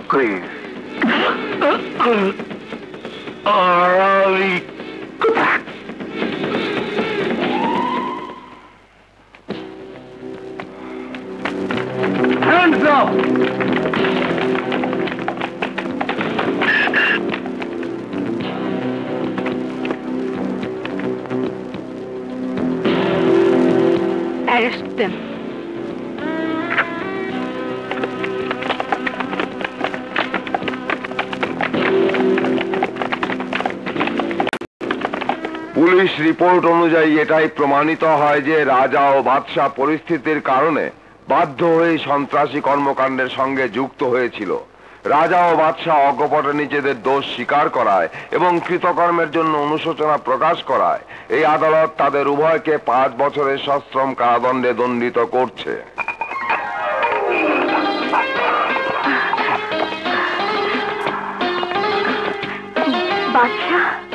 করে আড়াই Hands up! Arrest them. Police report অনুযায়ী এটাই প্রমাণিত হয় যে রাজা ও বাদশাহ পরিস্থিতির কারণে বাধ্য হয়ে সন্ত্রাসী কর্মকাণ্ডের সঙ্গে যুক্ত হয়েছিল। রাজা ও বাদশাহ অকপটে নিজেদের দোষ স্বীকার করায় এবং কৃতকর্মের জন্য অনুশোচনা প্রকাশ করায় এই আদালত তাদের উভয়কে পাঁচ বছরের সশ্রম কারাদণ্ডে দণ্ডিত করছে। বাদশাহ